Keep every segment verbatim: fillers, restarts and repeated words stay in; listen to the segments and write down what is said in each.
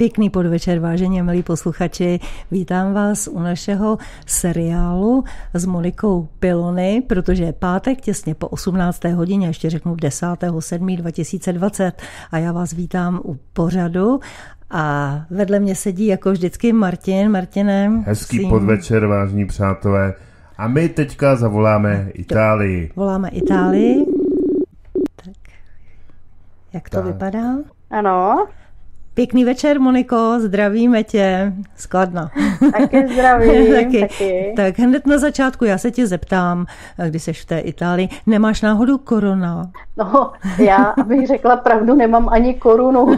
Pěkný podvečer, vážení a milí posluchači. Vítám vás u našeho seriálu s Monikou Pilony, protože je pátek těsně po osmnácté hodině, ještě řeknu desátého sedmého dva tisíce dvacet, a já vás vítám u pořadu. A vedle mě sedí jako vždycky Martin. Martine. Hezký svým... podvečer, vážní přátelé. A my teďka zavoláme Itálii. Voláme Itálii. Tak. Jak to tak vypadá? Ano. Pěkný večer, Moniko, zdravíme tě z Kladna. Taky zdravím. taky. taky. Tak hned na začátku já se tě zeptám, když jsi v té Itálii, nemáš náhodou korona? No, já, abych řekla pravdu, nemám ani korunu.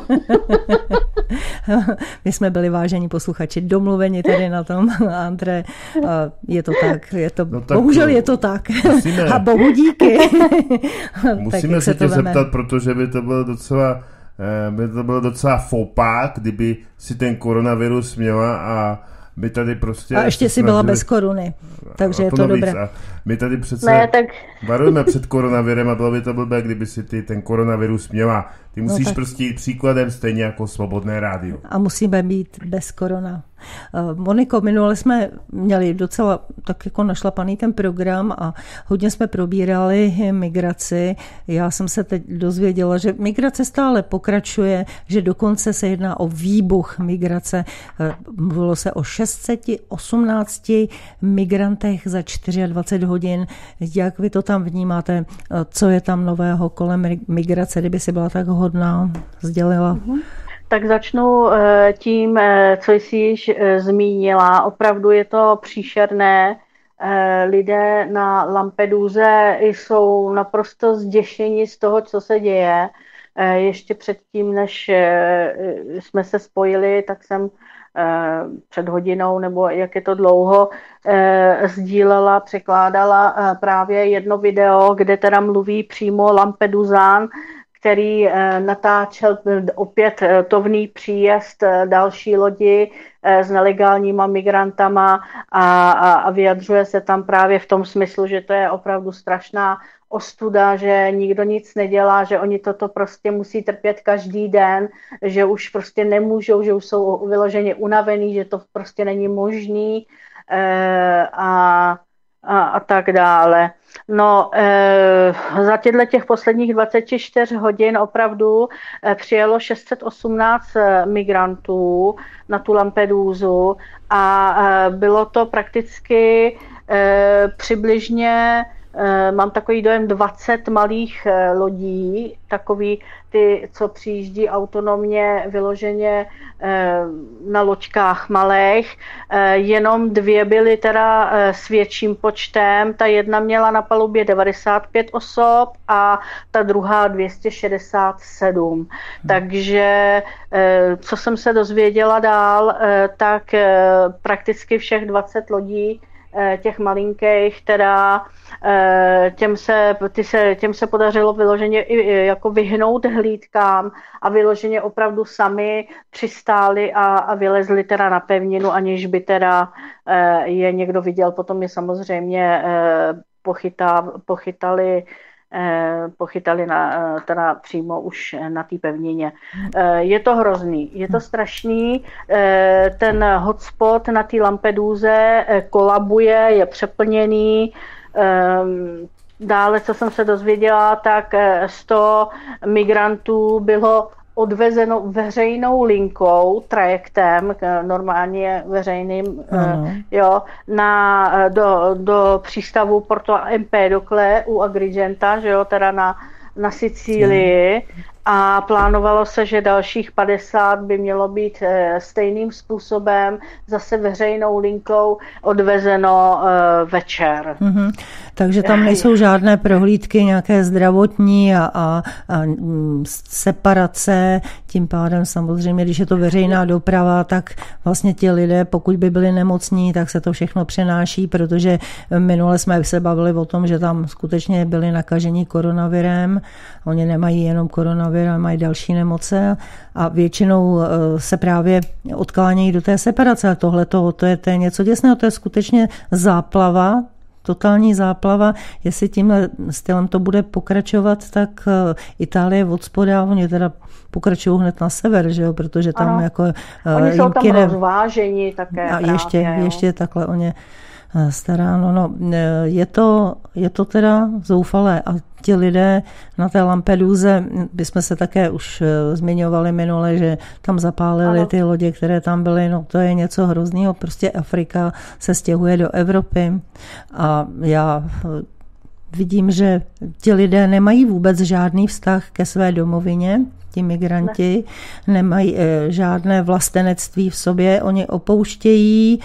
My jsme byli, vážení posluchači, domluveni tady na tom, Andre, je to tak, je to, no tak bohužel je to tak. Musíme. A bohu díky. Musíme se tě zeptat, protože by to bylo docela... by to bylo docela faux, kdyby si ten koronavirus měla a my tady prostě... A ještě si byla bez koruny, takže je to, to dobré. A my tady přece ne, tak... varujeme před koronavirem a bylo by to blbé, kdyby si ty ten koronavirus měla. Ty musíš no tak... prostě jít příkladem stejně jako Svobodné rádio. A musíme být bez korona. Moniko, minule jsme měli docela tak jako našlapaný ten program a hodně jsme probírali migraci. Já jsem se teď dozvěděla, že migrace stále pokračuje, že dokonce se jedná o výbuch migrace. Mluvilo se o šest set osmnáct migrantech za dvacet čtyři hodin. Jak vy to tam vnímáte? Co je tam nového kolem migrace, kdyby si byla tak hodná, sdělila? Mm-hmm. Tak začnu tím, co jsi již zmínila. Opravdu je to příšerné. Lidé na Lampeduze jsou naprosto zděšeni z toho, co se děje. Ještě předtím, než jsme se spojili, tak jsem před hodinou, nebo jak je to dlouho, sdílela, překládala právě jedno video, kde teda mluví přímo Lampedusán, který natáčel opět tovný příjezd další lodi s nelegálníma migrantama a, a, a vyjadřuje se tam právě v tom smyslu, že to je opravdu strašná ostuda, že nikdo nic nedělá, že oni toto prostě musí trpět každý den, že už prostě nemůžou, že už jsou vyloženě unavení, že to prostě není možný a, a, a tak dále. No, e, za těchto těch posledních dvacet čtyři hodin opravdu e, přijelo šest set osmnáct migrantů na tu Lampedusu a e, bylo to prakticky e, přibližně, e, mám takový dojem, dvacet malých e, lodí, takový ty, co přijíždí autonomně vyloženě e, na loďkách malých. E, jenom dvě byly teda e, s větším počtem. Ta jedna měla na palubě devadesát pět osob a ta druhá dvě stě šedesát sedm. Hmm. Takže e, co jsem se dozvěděla dál, e, tak e, prakticky všech dvacet lodí těch malinkých, teda těm se, ty se, těm se podařilo vyloženě i jako vyhnout hlídkám a vyloženě opravdu sami přistáli a, a vylezli teda na pevninu, aniž by teda je někdo viděl. Potom je samozřejmě pochytá, pochytali pochytali na, teda přímo už na té pevnině. Je to hrozný, je to strašný. Ten hotspot na té Lampeduze kolabuje, je přeplněný. Dále, co jsem se dozvěděla, tak sto migrantů bylo odvezeno veřejnou linkou, trajektem, normálně veřejným, uh, jo, na, do, do přístavu Porto Empedocle u Agrigenta, že jo, teda na, na Sicílii. A plánovalo se, že dalších padesát by mělo být stejným způsobem zase veřejnou linkou odvezeno večer. Mm-hmm. Takže tam nejsou žádné prohlídky, nějaké zdravotní a, a, a separace. Tím pádem samozřejmě, když je to veřejná doprava, tak vlastně ti lidé, pokud by byli nemocní, tak se to všechno přenáší, protože minule jsme se bavili o tom, že tam skutečně byli nakaženi koronavirem. Oni nemají jenom koronavir, ale mají další nemoce a většinou se právě odklánějí do té separace. A tohle to, to je, to je něco děsného, to je skutečně záplava totální záplava. Jestli tímhle stylem to bude pokračovat, tak Itálie od spoda, oni teda pokračují hned na sever, že jo, protože tam ano. jako... Oni jsou tam ne... rozváženi také. A ještě, právě, ještě takhle o ně stará. No, no, je to, je to teda zoufalé a ti lidé na té Lampeduze, bychom se také už zmiňovali minule, že tam zapálili ano. ty lodě, které tam byly, no to je něco hroznýho, prostě Afrika se stěhuje do Evropy a já vidím, že ti lidé nemají vůbec žádný vztah ke své domovině, ti migranti ne. nemají e, žádné vlastenectví v sobě, oni opouštějí e,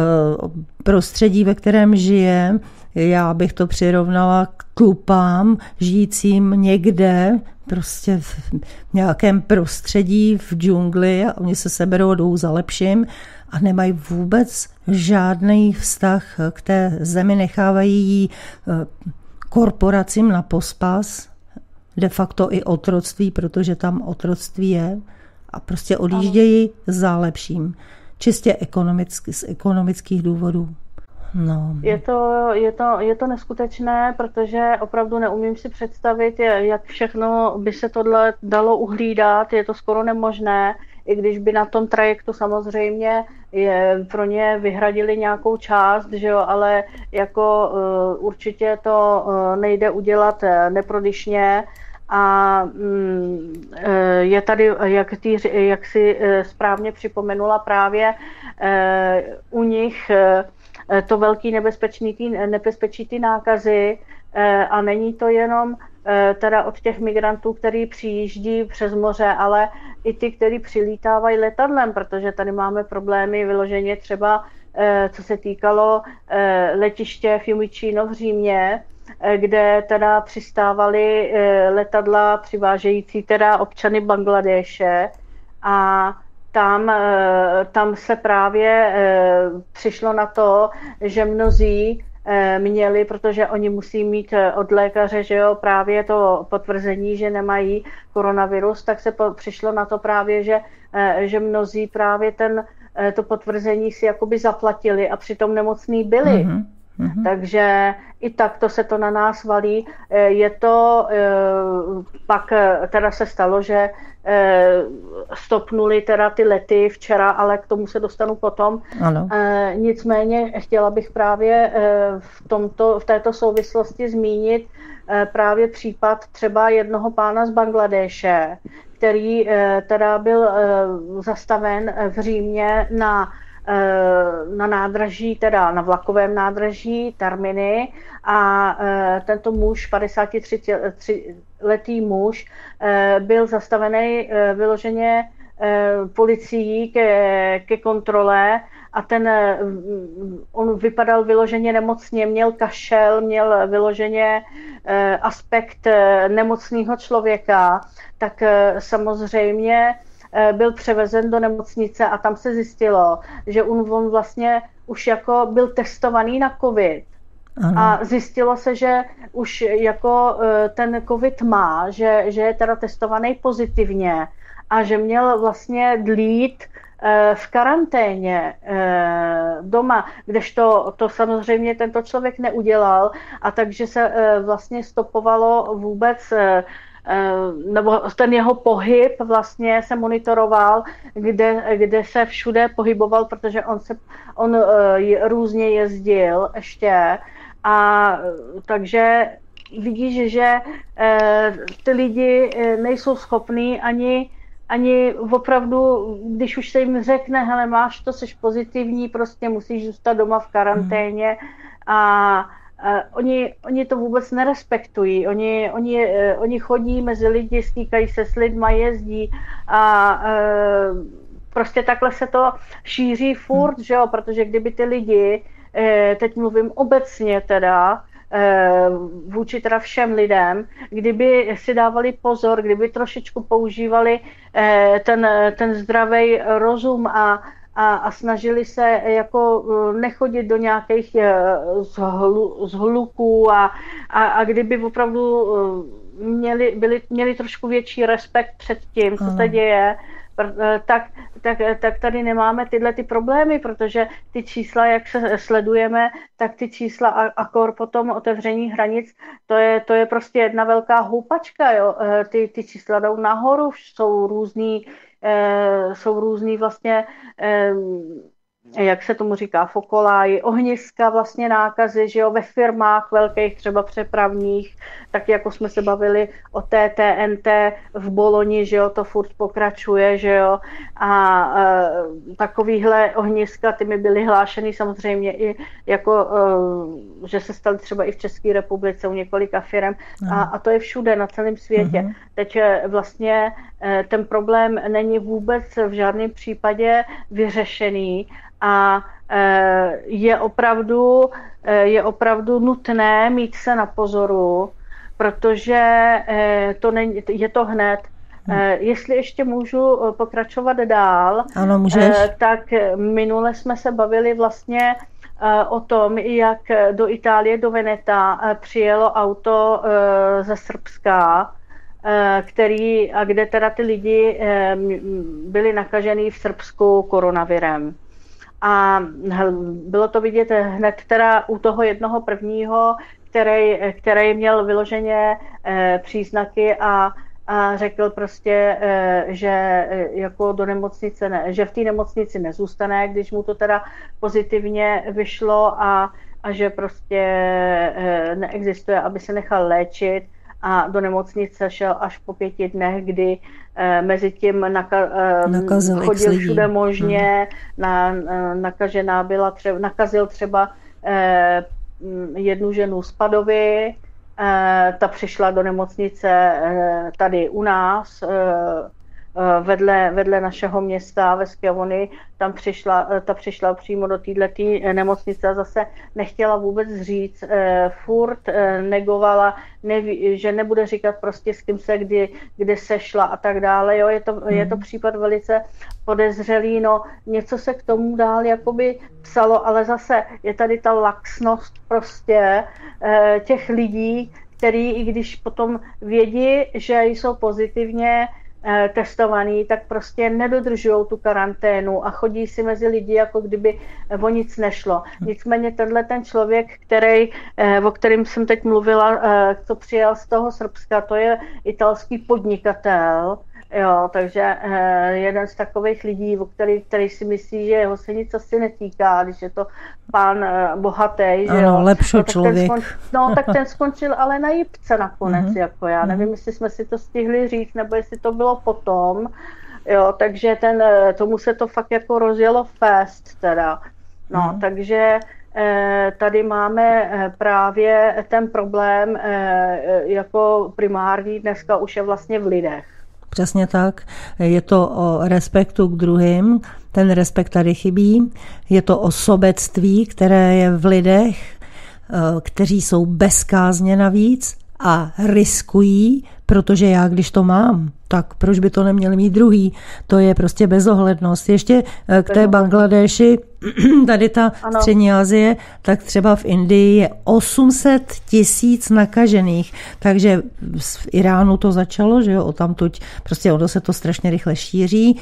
prostředí, ve kterém žije. Já bych to přirovnala k tlupám žijícím někde, prostě v nějakém prostředí v džungli a oni se seberou a jdou za lepším a nemají vůbec žádný vztah k té zemi, nechávají ji korporacím na pospas, de facto i otroctví, protože tam otroctví je a prostě odjíždějí za lepším. Čistě ekonomicky, z ekonomických důvodů. No. Je to, je to, je to neskutečné, protože opravdu neumím si představit, jak všechno by se tohle dalo uhlídat. Je to skoro nemožné, i když by na tom trajektu samozřejmě je, pro ně vyhradili nějakou část, že jo, ale jako uh, určitě to uh, nejde udělat neprodyšně. A um, je tady, jak, ty, jak si správně připomenula právě uh, u nich uh, to velký nebezpečí, nebezpečí ty nákazy a není to jenom teda od těch migrantů, kteří přijíždí přes moře, ale i ty, kteří přilítávají letadlem, protože tady máme problémy vyloženě třeba, co se týkalo letiště Fiumicino v Římě, kde teda přistávaly letadla přivážející teda občany Bangladéše a Tam, tam se právě přišlo na to, že mnozí měli, protože oni musí mít od lékaře, že jo, právě to potvrzení, že nemají koronavirus, tak se přišlo na to právě, že, že mnozí právě ten, to potvrzení si jakoby zaplatili a přitom nemocní byli. Mm-hmm. Mm-hmm. Takže i takto se to na nás valí. Je to, pak teda se stalo, že stopnuli teda ty lety včera, ale k tomu se dostanu potom. Ano. Nicméně chtěla bych právě v, tomto, v této souvislosti zmínit právě případ třeba jednoho pána z Bangladéše, který teda byl zastaven v Římě na na nádraží, teda na vlakovém nádraží a tento muž, padesátitříletý muž, byl zastavený vyloženě policií ke, ke kontrole a ten, on vypadal vyloženě nemocně, měl kašel, měl vyloženě aspekt nemocného člověka, tak samozřejmě byl převezen do nemocnice a tam se zjistilo, že on, on vlastně už jako byl testovaný na covid. Ano. A zjistilo se, že už jako ten covid má, že, že je teda testovaný pozitivně a že měl vlastně dlít v karanténě doma, kdežto to samozřejmě tento člověk neudělal a takže se vlastně stopovalo vůbec nebo ten jeho pohyb vlastně se monitoroval, kde, kde se všude pohyboval, protože on se on různě jezdil ještě a takže vidíš, že ty lidi nejsou schopní ani ani opravdu, když už se jim řekne, hele, máš to, jsi pozitivní, prostě musíš zůstat doma v karanténě a Uh, oni, oni to vůbec nerespektují, oni, oni, uh, oni chodí mezi lidi, stýkají se s lidma, jezdí a uh, prostě takhle se to šíří furt, hmm. že jo, protože kdyby ty lidi, uh, teď mluvím obecně teda, uh, vůči teda všem lidem, kdyby si dávali pozor, kdyby trošičku používali uh, ten, ten zdravý rozum a A, a snažili se jako nechodit do nějakých zhlu, zhluků a, a, a kdyby opravdu měli, byli, měli trošku větší respekt před tím, co se děje, tak, tak, tak tady nemáme tyhle ty problémy, protože ty čísla, jak se sledujeme, tak ty čísla a, a kor potom otevření hranic, to je, to je prostě jedna velká houpačka, jo. Ty, ty čísla jdou nahoru, jsou různý, jsou různý vlastně, jak se tomu říká, fokoláji, ohniska vlastně nákazy, že jo, ve firmách velkých, třeba přepravních, tak jako jsme se bavili o té T N T v Boloni, že jo, to furt pokračuje, že jo, a e, takovýhle ohniska, ty mi byly hlášeny samozřejmě i jako, e, že se staly třeba i v České republice u několika firem a, a to je všude na celém světě. Uh-huh. Teď vlastně e, ten problém není vůbec v žádném případě vyřešený, a je opravdu, je opravdu nutné mít se na pozoru, protože to není, je to hned. Jestli ještě můžu pokračovat dál, ano, můžeš. Tak minule jsme se bavili vlastně o tom, jak do Itálie, do Veneta přijelo auto ze Srbska, který, a kde teda ty lidi byli nakažený v Srbsku koronavirem. A bylo to vidět hned teda u toho jednoho prvního, který, který měl vyloženě eh, příznaky a, a řekl prostě, eh, že eh, jako do nemocnice ne, že v té nemocnici nezůstane, když mu to teda pozitivně vyšlo a, a že prostě eh, neexistuje, aby se nechal léčit. A do nemocnice šel až po pěti dnech, kdy eh, mezi tím naka, eh, chodil všude možně, hmm. na, nakažená byla třeba, nakazil třeba eh, jednu ženu z Padovy, eh, ta přišla do nemocnice eh, tady u nás, eh, vedle, vedle našeho města ve Schiavoni, tam přišla, ta přišla přímo do této nemocnice a zase nechtěla vůbec říct, furt negovala, neví, že nebude říkat prostě s kým se kdy, kdy sešla a tak dále. Jo, je to, hmm. je to případ velice podezřelý, no něco se k tomu dál jakoby psalo, ale zase je tady ta laxnost prostě těch lidí, který i když potom vědí, že jsou pozitivně testovaný, tak prostě nedodržují tu karanténu a chodí si mezi lidi, jako kdyby o nic nešlo. Nicméně tenhle ten člověk, který, o kterém jsem teď mluvila, co přijel z toho Srbska, to je italský podnikatel, jo, takže jeden z takových lidí, o který, který si myslí, že jeho se nic asi netýká, když je to pán bohatý, že ano, jo. lepší no, člověk. Ten skon, no, tak ten skončil ale na jipce nakonec, mm-hmm. jako já. Nevím, jestli jsme si to stihli říct, nebo jestli to bylo potom, jo, takže ten, tomu se to fakt jako rozjelo fest, teda. No, mm-hmm. takže tady máme právě ten problém jako primární dneska už je vlastně v lidech. Přesně tak. Je to o respektu k druhým. Ten respekt tady chybí. Je to o sobectví, které je v lidech, kteří jsou bezkázně navíc a riskují, protože já, když to mám, tak proč by to neměl mít druhý? To je prostě bezohlednost. Ještě k té Bangladeši, tady ta ano. Střední Asie, tak třeba v Indii je osm set tisíc nakažených. Takže v Iránu to začalo, že jo, o tamtuť, prostě ono se to strašně rychle šíří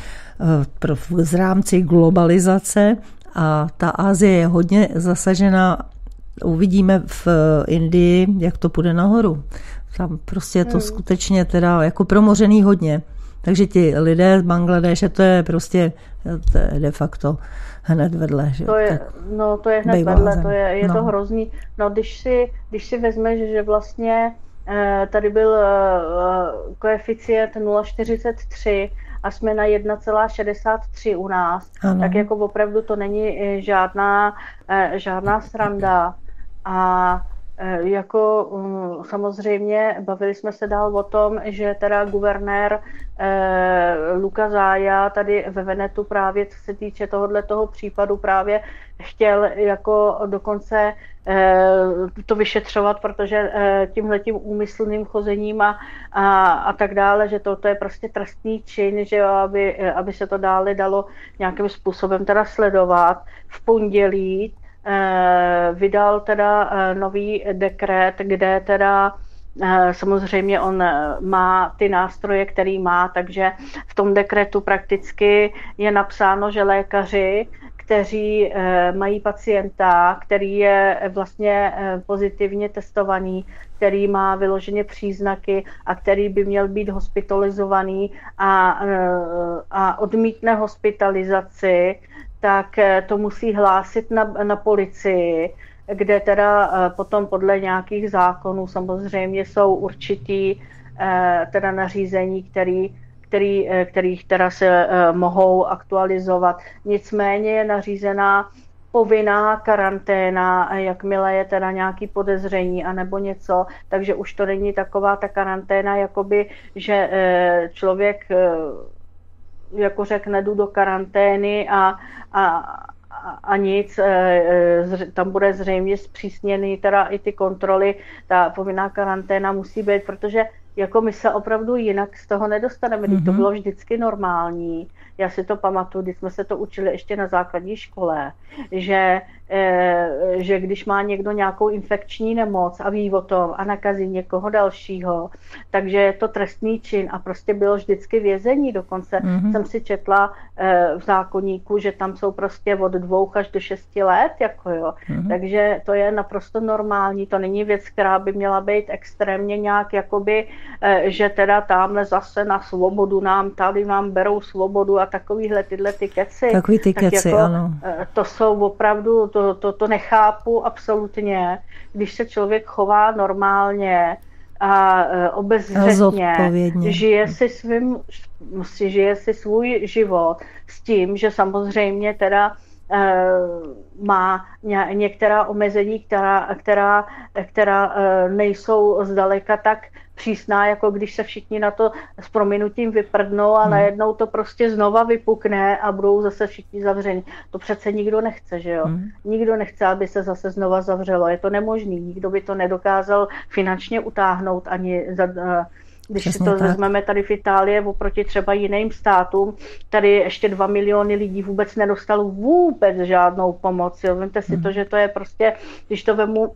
z rámci globalizace a ta Asie je hodně zasažená. Uvidíme v Indii, jak to půjde nahoru. Tam prostě je to hmm. skutečně teda jako promořený hodně. Takže ti lidé z Bangladéše, to je prostě to je de facto hned vedle. Že? To je, no to je hned vedle, to je, je no. to hrozný. No když si, když si vezmeš, že vlastně tady byl koeficient nula celá čtyřicet tři a jsme na jedna celá šedesát tři u nás, ano. tak jako opravdu to není žádná, žádná sranda. A jako samozřejmě bavili jsme se dál o tom, že teda guvernér eh, Luca Zaia tady ve Venetu právě, co se týče tohoto případu, právě chtěl jako dokonce eh, to vyšetřovat, protože eh, tímhletím úmyslným chozením a, a, a tak dále, že to, to je prostě trestný čin, že aby, aby se to dále dalo nějakým způsobem teda sledovat. V pondělí vydal teda nový dekret, kde teda Samozřejmě on má ty nástroje, který má, takže v tom dekretu prakticky je napsáno, že lékaři, kteří mají pacienta, který je vlastně pozitivně testovaný, který má vyloženě příznaky a který by měl být hospitalizovaný a, a odmítne hospitalizaci, tak to musí hlásit na, na policii, kde teda potom podle nějakých zákonů samozřejmě jsou určitý teda nařízení, který, který, kterých teda se mohou aktualizovat. Nicméně je nařízená povinná karanténa, jakmile je teda nějaký podezření anebo něco, takže už to není taková ta karanténa, jakoby, že člověk jako řekne, jdu do karantény a, a a nic, tam bude zřejmě zpřísněný teda i ty kontroly, ta povinná karanténa musí být, protože jako my se opravdu jinak z toho nedostaneme, mm-hmm. To bylo vždycky normální. Já si to pamatuju, když jsme se to učili ještě na základní škole, že, že když má někdo nějakou infekční nemoc a ví o tom a nakazí někoho dalšího, takže je to trestný čin a prostě bylo vždycky vězení. Dokonce mm-hmm. jsem si četla v zákoníku, že tam jsou prostě od dvou až do šesti let, jako jo. Mm-hmm. Takže to je naprosto normální, to není věc, která by měla být extrémně nějak jakoby, že teda tamhle zase na svobodu nám, tady nám berou svobodu a takovýhle tyhle ty keci. Takový ty keci, jako, ano. To jsou opravdu, to, to, to nechápu absolutně, když se člověk chová normálně a obezřetně, žije si, svým, žije si svůj život s tím, že samozřejmě teda má některá omezení, která, která, která nejsou zdaleka tak přísná, jako když se všichni na to s prominutím vyprdnou a hmm. najednou to prostě znova vypukne a budou zase všichni zavřeni. To přece nikdo nechce, že jo? Hmm. Nikdo nechce, aby se zase znova zavřelo. Je to nemožný. Nikdo by to nedokázal finančně utáhnout ani za, když Přesně si to tak. vezmeme tady v Itálii oproti třeba jiným státům, tady ještě dva miliony lidí vůbec nedostalo vůbec žádnou pomoc. Jo? Vemte si hmm. to, že to je prostě, když to vemu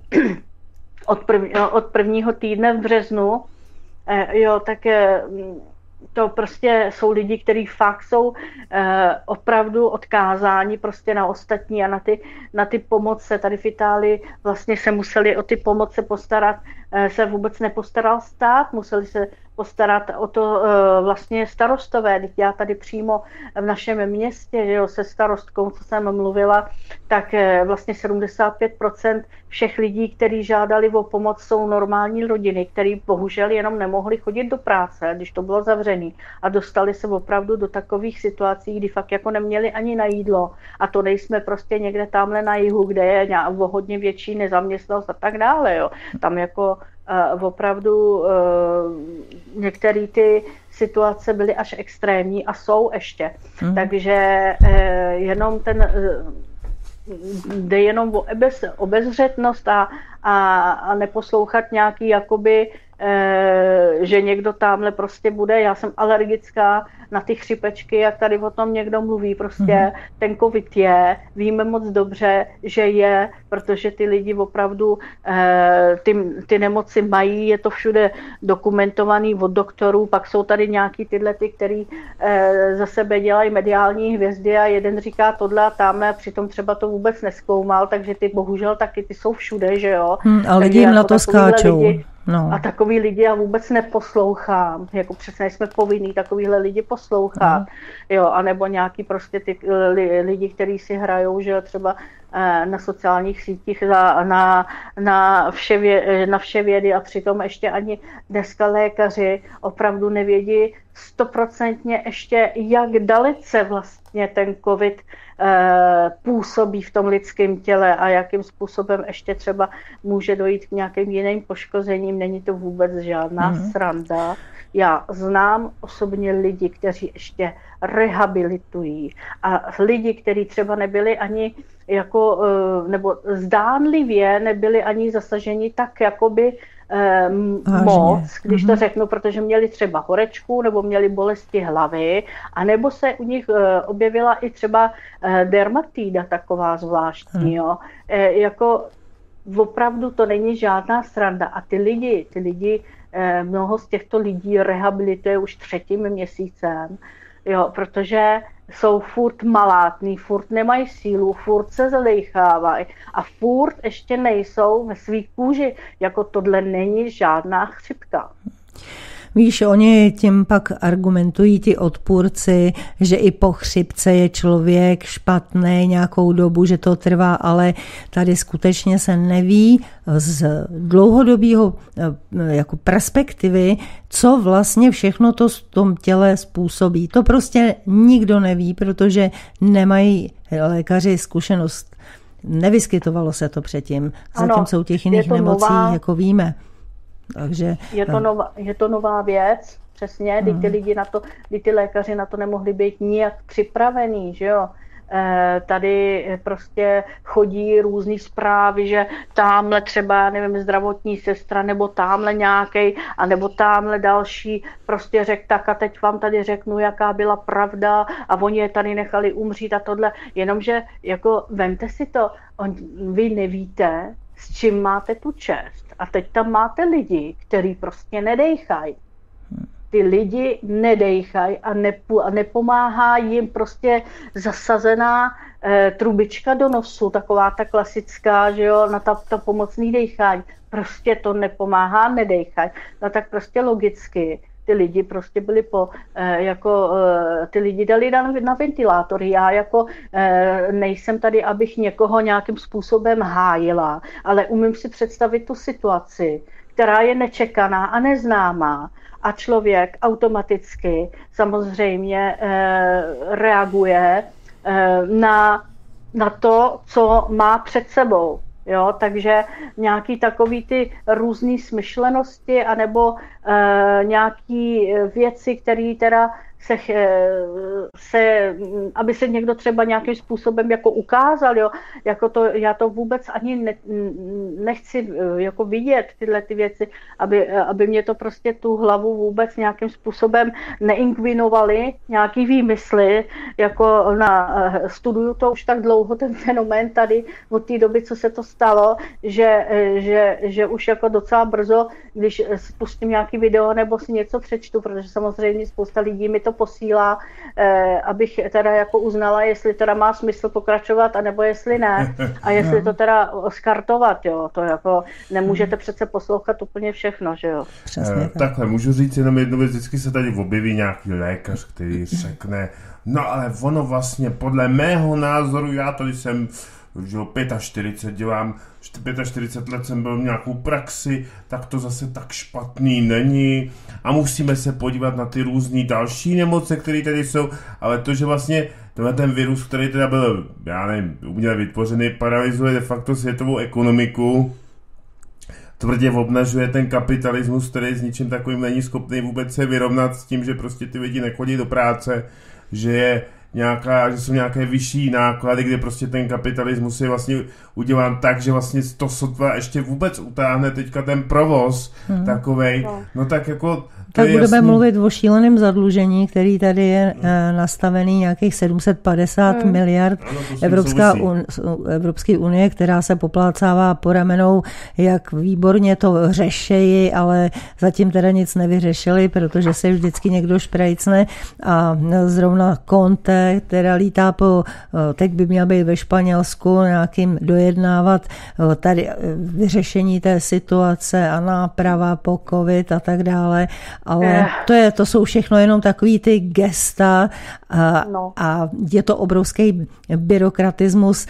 od, prv, od prvního týdne v březnu, eh, jo, tak eh, to prostě jsou lidi, kteří fakt jsou eh, opravdu odkázáni prostě na ostatní a na ty, na ty pomoce. Tady v Itálii vlastně se museli o ty pomoce postarat, eh, se vůbec nepostaral stát, museli se postarat o to uh, vlastně starostové. Když já tady přímo v našem městě, že jo, se starostkou, co jsem mluvila, tak uh, vlastně sedmdesát pět procent všech lidí, kteří žádali o pomoc, jsou normální rodiny, který bohužel jenom nemohli chodit do práce, když to bylo zavřený a dostali se opravdu do takových situací, kdy fakt jako neměli ani na jídlo a to nejsme prostě někde tamhle na jihu, kde je nějak hodně větší nezaměstnanost a tak dále, jo. Tam jako Uh, opravdu uh, některé ty situace byly až extrémní a jsou ještě. Mm. Takže uh, jenom ten uh, jde jenom o obez, obezřetnost a, a, a neposlouchat nějaký jakoby, uh, že někdo tamhle prostě bude. Já jsem alergická na ty chřipečky, jak tady o tom někdo mluví. Prostě mm. ten covid je, víme moc dobře, že je, protože ty lidi opravdu eh, ty, ty nemoci mají, je to všude dokumentovaný od doktorů, pak jsou tady nějaký tyhle ty, který eh, za sebe dělají mediální hvězdy a jeden říká tohle a tamhle, přitom třeba to vůbec nezkoumal, takže ty bohužel taky, ty jsou všude, že jo. Hmm, a lidi jim na to skáčou. Lidi, no. A takový lidi já vůbec neposlouchám, jako přesně jsme povinní takovýhle lidi poslouchat, mm. jo, anebo nějaký prostě ty lidi, kteří si hrajou, že třeba na sociálních sítích na, na, na, vše vě, na vše vědy a přitom ještě ani dneska lékaři opravdu nevědí stoprocentně ještě, jak dalece vlastně ten covid eh, působí v tom lidském těle a jakým způsobem ještě třeba může dojít k nějakým jiným poškozením. Není to vůbec žádná mm. sranda. Já znám osobně lidi, kteří ještě rehabilitují a lidi, kteří třeba nebyli ani jako, nebo zdánlivě nebyli ani zasaženi tak jakoby eh, moc, když mm-hmm. to řeknu, protože měli třeba horečku nebo měli bolesti hlavy, anebo se u nich eh, objevila i třeba eh, dermatída taková zvláštní, mm. jo. Eh, jako opravdu to není žádná sranda. A ty lidi, ty lidi, mnoho z těchto lidí rehabilituje už třetím měsícem, jo, protože jsou furt malátní, furt nemají sílu, furt se zadejchávají a furt ještě nejsou ve svý kůži. Jako tohle není žádná chřipka. Víš, oni tím pak argumentují ti odpůrci, že i po chřipce je člověk špatný nějakou dobu, že to trvá, ale tady skutečně se neví z dlouhodobého jako perspektivy, co vlastně všechno to v tom těle způsobí. To prostě nikdo neví, protože nemají lékaři zkušenost. Nevyskytovalo se to předtím, zatímco u těch jiných nemocí nová... jako víme. Takže, je, to nová, je to nová věc, přesně, kdy ty lidi na to, kdy ty lékaři na to nemohli být nijak připravení, že jo. E, tady prostě chodí různý zprávy, že támhle třeba, nevím, zdravotní sestra, nebo támhle nějakej, a nebo támhle další, prostě řekl tak a teď vám tady řeknu, jaká byla pravda a oni je tady nechali umřít a tohle, jenomže jako vemte si to, on, vy nevíte, s čím máte tu čest. A teď tam máte lidi, kteří prostě nedejchají. Ty lidi nedejchají a, nepo, a nepomáhá jim prostě zasazená e, trubička do nosu, taková ta klasická, že jo, na ta, ta pomocný dejchání. Prostě to nepomáhá, nedejchají. No tak prostě logicky ty lidi prostě byli po, eh, jako, eh, ty lidi dali na, na ventilátory. Já jako eh, nejsem tady, abych někoho nějakým způsobem hájila, ale umím si představit tu situaci, která je nečekaná a neznámá a člověk automaticky samozřejmě eh, reaguje eh, na, na to, co má před sebou. Jo, takže nějaký takový ty různý smyšlenosti anebo e, nějaký věci, které teda se, se, aby se někdo třeba nějakým způsobem jako ukázal, jo, jako to, já to vůbec ani ne, nechci jako vidět tyhle ty věci, aby, aby mě to prostě tu hlavu vůbec nějakým způsobem neinkvinovaly, nějaký výmysly, jako na, studuju to už tak dlouho, ten fenomén tady od té doby, co se to stalo, že, že, že už jako docela brzo, když spustím nějaký video nebo si něco přečtu, protože samozřejmě spousta lidí mi to posílá, eh, abych teda jako uznala, jestli teda má smysl pokračovat, anebo jestli ne. A jestli to teda skartovat, jo. To jako nemůžete přece poslouchat úplně všechno, že jo. Přesně tak. Takhle, můžu říct jenom jednu věc, vždycky se tady objeví nějaký lékař, který řekne, no ale ono vlastně podle mého názoru, já tady jsem že čtyřicet pět dělám, čtyřicet pět let jsem byl v nějakou praxi, tak to zase tak špatný není a musíme se podívat na ty různý další nemoce, které tady jsou, ale to, že vlastně tenhle ten virus, který teda byl, já nevím, uměle vytvořený, paralyzuje de facto světovou ekonomiku, tvrdě obnažuje ten kapitalismus, který s ničím takovým není schopný vůbec se vyrovnat s tím, že prostě ty lidi nechodí do práce, že je nějaká, že jsou nějaké vyšší náklady, kde prostě ten kapitalismus je vlastně udělán tak, že vlastně to sotva ještě vůbec utáhne teďka ten provoz hmm. takovej, no. no tak jako tak budeme jasný. Mluvit o šíleném zadlužení, který tady je hmm. nastavený nějakých sedm set padesát hmm. miliard. Ano, Evropská un, Evropské unie, která se poplácává po ramenou, jak výborně to řešejí, ale zatím teda nic nevyřešili, protože se vždycky někdo šprejcne a zrovna Conte, která lítá po, teď by měl být ve Španělsku nějakým dojednávat tady vyřešení té situace a náprava po covid a tak dále. Ale to, je, to jsou všechno jenom takový ty gesta a, no. a je to obrovský byrokratismus.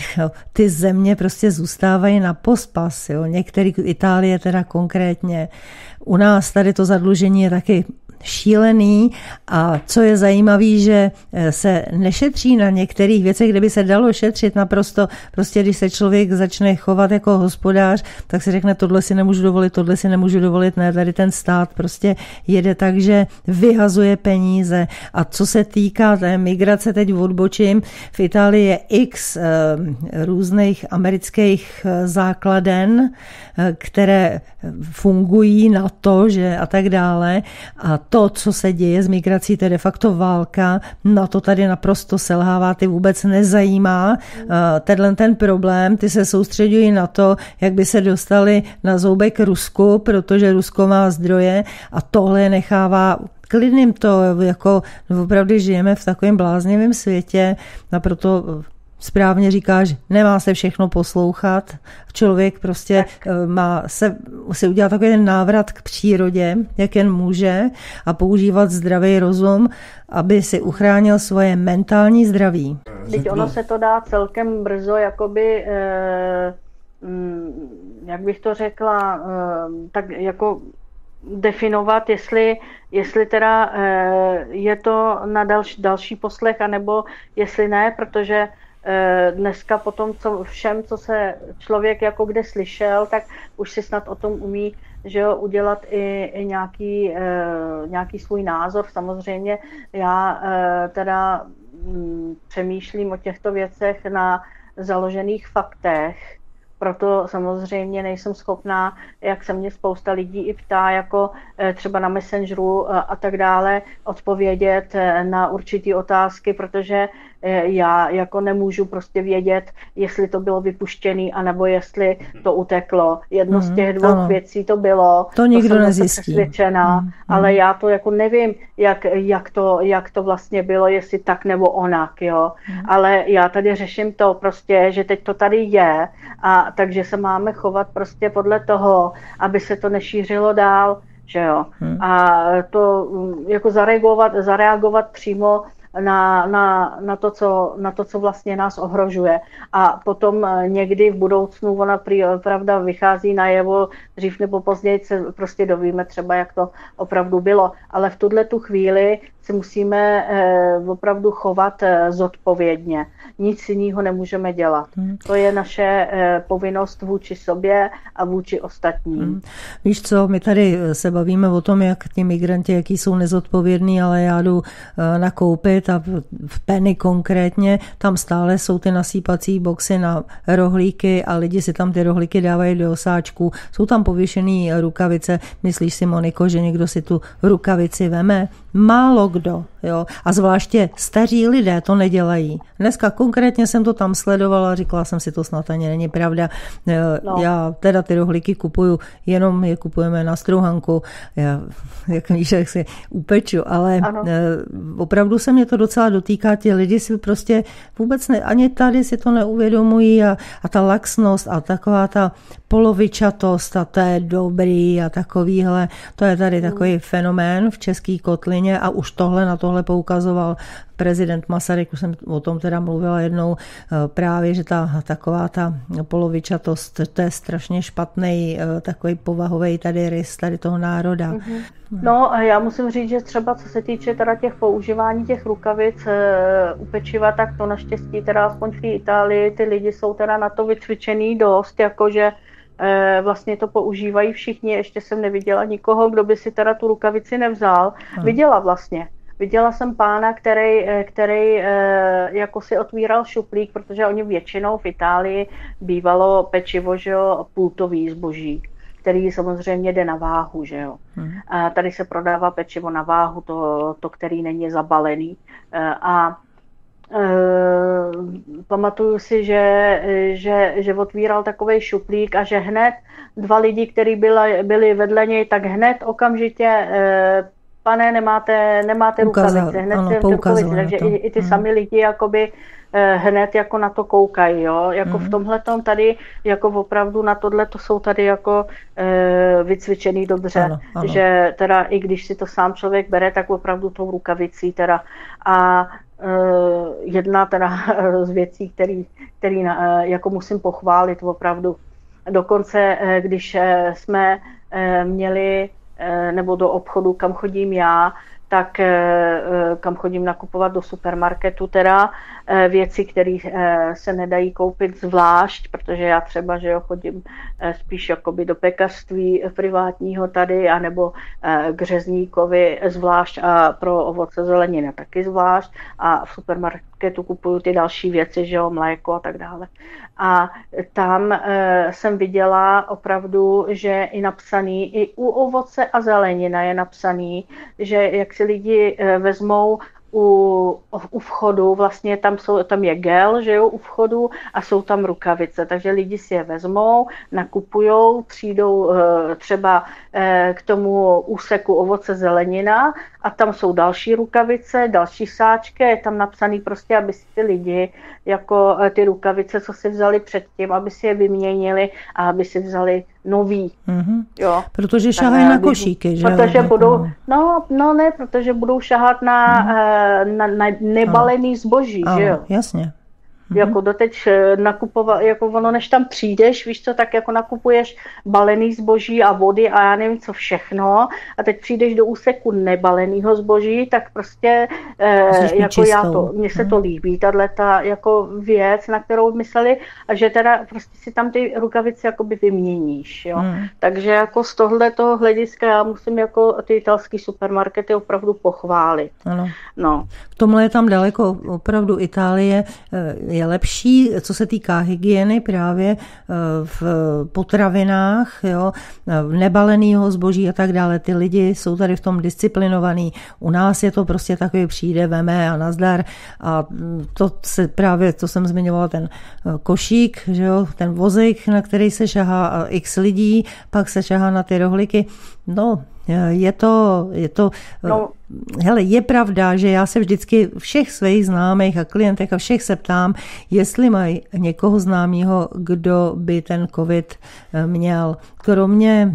Ty země prostě zůstávají na pospas. Jo. Některý, Itálie teda konkrétně. U nás tady to zadlužení je taky šílený a co je zajímavé, že se nešetří na některých věcech, kde by se dalo šetřit naprosto, prostě když se člověk začne chovat jako hospodář, tak si řekne, tohle si nemůžu dovolit, tohle si nemůžu dovolit, ne, tady ten stát prostě jede tak, že vyhazuje peníze a co se týká té migrace, teď odbočím, v Itálii je x různých amerických základen, které fungují na to, že a tak dále. A to, co se děje s migrací, to je de facto válka, na to tady naprosto selhává, ty vůbec nezajímá tenhle ten problém, ty se soustředují na to, jak by se dostali na zoubek Rusku, protože Rusko má zdroje a tohle nechává klidným to, jako opravdu žijeme v takovém bláznivém světě a proto správně říkáš, nemá se všechno poslouchat. Člověk prostě tak. má se, se udělat takový ten návrat k přírodě, jak jen může a používat zdravý rozum, aby si uchránil svoje mentální zdraví. Teď ono se to dá celkem brzo, jakoby, eh, jak bych to řekla, eh, tak jako definovat, jestli, jestli teda eh, je to na další, další poslech, anebo jestli ne, protože dneska po tom, co všem, co se člověk jako kde slyšel, tak už si snad o tom umí, že jo, udělat i, i nějaký, e, nějaký svůj názor. Samozřejmě já e, teda m, přemýšlím o těchto věcech na založených faktech, proto samozřejmě nejsem schopná, jak se mě spousta lidí i ptá, jako třeba na Messengeru a tak dále, odpovědět na určitý otázky, protože já jako nemůžu prostě vědět, jestli to bylo vypuštěné, anebo jestli to uteklo. Jedno mm, z těch dvou ano. věcí to bylo. To nikdo to nezjistí. Přesvědčená, mm, ale já to jako nevím, jak, jak, to, jak to vlastně bylo, jestli tak nebo onak, jo. Mm. Ale já tady řeším to prostě, že teď to tady je, a takže se máme chovat prostě podle toho, aby se to nešířilo dál, že jo. Mm. A to jako zareagovat, zareagovat přímo Na, na, na, to, co, na to, co vlastně nás ohrožuje. A potom někdy v budoucnu ona pravda vychází najevo, dřív nebo později se prostě dovíme třeba, jak to opravdu bylo. Ale v tuhle tu chvíli si musíme eh, opravdu chovat eh, zodpovědně. Nic jiného nemůžeme dělat. Hmm. To je naše eh, povinnost vůči sobě a vůči ostatním. Hmm. Víš co, my tady se bavíme o tom, jak ti migranti, jaký jsou nezodpovědní, ale já jdu eh, nakoupit a v Penny konkrétně, tam stále jsou ty nasýpací boxy na rohlíky a lidi si tam ty rohlíky dávají do osáčků. Jsou tam pověšený rukavice. Myslíš si, Moniko, že někdo si tu rukavici veme? Málo kdo, jo. A zvláště staří lidé to nedělají. Dneska konkrétně jsem to tam sledovala, říkala jsem si, to snad ani není pravda. No. Já teda ty rohlíky kupuju, jenom je kupujeme na strouhanku, já, jak víš, jak si upeču, ale ano. Opravdu se mě to docela dotýká, ti lidi si prostě vůbec ne, ani tady si to neuvědomují a, a ta laxnost a taková ta polovičatost a to je dobrý a takovýhle, to je tady takový fenomén v české kotlině a už tohle na tohle poukazoval prezident Masaryk, už jsem o tom teda mluvila jednou právě, že ta taková ta polovičatost, to je strašně špatný takový povahový tady rys tady toho národa. Mm-hmm. No a já musím říct, že třeba co se týče teda těch používání těch rukavic u pečiva, tak to naštěstí teda aspoň v té Itálii ty lidi jsou teda na to vycvičený dost, jakože vlastně to používají všichni, ještě jsem neviděla nikoho, kdo by si teda tu rukavici nevzal. Hmm. Viděla vlastně. Viděla jsem pána, který, který jako si otvíral šuplík, protože oni většinou v Itálii bývalo pečivo, že jo, pultový zboží, který samozřejmě jde na váhu, že jo. Hmm. A tady se prodává pečivo na váhu, to, to který není zabalený. A Uh, pamatuju si, že, že, že otvíral takovej šuplík a že hned dva lidi, kteří byli, byli vedle něj, tak hned okamžitě uh, pane, nemáte, nemáte rukavice, hned ano, rukavice, takže i, i ty hmm. sami lidi jakoby uh, hned jako na to koukají, jo, jako hmm. v tomhletom tady, jako opravdu na tohle to jsou tady jako uh, vycvičený dobře, ano, ano. Že teda i když si to sám člověk bere, tak opravdu tou rukavicí teda a jedna teda z věcí, který, který jako musím pochválit opravdu. Dokonce, když jsme měli, nebo do obchodu, kam chodím já, tak kam chodím nakupovat do supermarketu, teda věci, které se nedají koupit zvlášť, protože já třeba, že jo, chodím spíš jakoby do pekařství privátního tady, anebo k řezníkovi zvlášť a pro ovoce zelenina taky zvlášť a v supermarketu supermarketu kupuju ty další věci, že jo, mléko a tak dále. A tam e, jsem viděla opravdu, že i napsaný, i u ovoce a zelenina je napsaný, že jak si lidi e, vezmou U, u vchodu, vlastně tam, jsou, tam je gel, že jo, u vchodu a jsou tam rukavice, takže lidi si je vezmou, nakupujou, přijdou e, třeba e, k tomu úseku ovoce zelenina a tam jsou další rukavice, další sáčky, je tam napsaný prostě, aby si ty lidi jako e, ty rukavice, co si vzali předtím, aby si je vyměnili a aby si vzali nový. Mm-hmm. Jo. Protože šahají na košíky, že? Protože budou, no, no ne, protože budou šahat na, mm. na, na nebalený ano. zboží, ano, že jo? Jasně. Mm-hmm. Jako doteď nakupovat, jako ono, než tam přijdeš, víš co, tak jako nakupuješ balený zboží a vody a já nevím co všechno a teď přijdeš do úseku nebaleného zboží, tak prostě eh, jako já to, mně se to líbí, tato jako věc, na kterou mysleli a že teda prostě si tam ty rukavice jakoby vyměníš, jo. Mm. Takže jako z tohoto hlediska já musím jako ty italský supermarkety opravdu pochválit. Ano. No. V tomhle je tam daleko opravdu Itálie je lepší, co se týká hygieny právě v potravinách, jo, nebaleného zboží a tak dále. Ty lidi jsou tady v tom disciplinovaný. U nás je to prostě takový přijde, veme a nazdar a to se právě, to jsem zmiňovala, ten košík, že jo, ten vozík, na který se šahá x lidí, pak se šahá na ty rohlíky. No, je to, je to, no. Hele, je pravda, že já se vždycky všech svých známých a klientech a všech se ptám, jestli mají někoho známého, kdo by ten covid měl. Kromě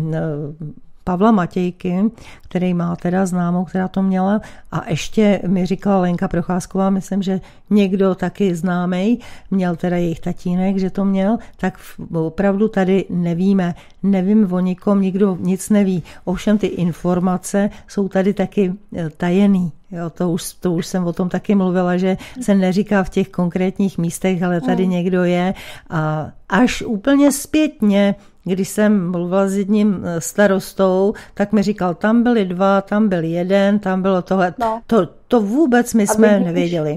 Pavla Matějky, který má teda známou, která to měla. A ještě mi říkala Lenka Procházková, myslím, že někdo taky známej, měl teda jejich tatínek, že to měl, tak opravdu tady nevíme. Nevím o nikom, nikdo nic neví. Ovšem ty informace jsou tady taky tajený. Jo, to, už, to už jsem o tom taky mluvila, že se neříká v těch konkrétních místech, ale tady někdo je. A až úplně zpětně, když jsem mluvila s jedním starostou, tak mi říkal, tam byli dva, tam byl jeden, tam bylo tohle. No. To, to vůbec my jsme vidíš, nevěděli.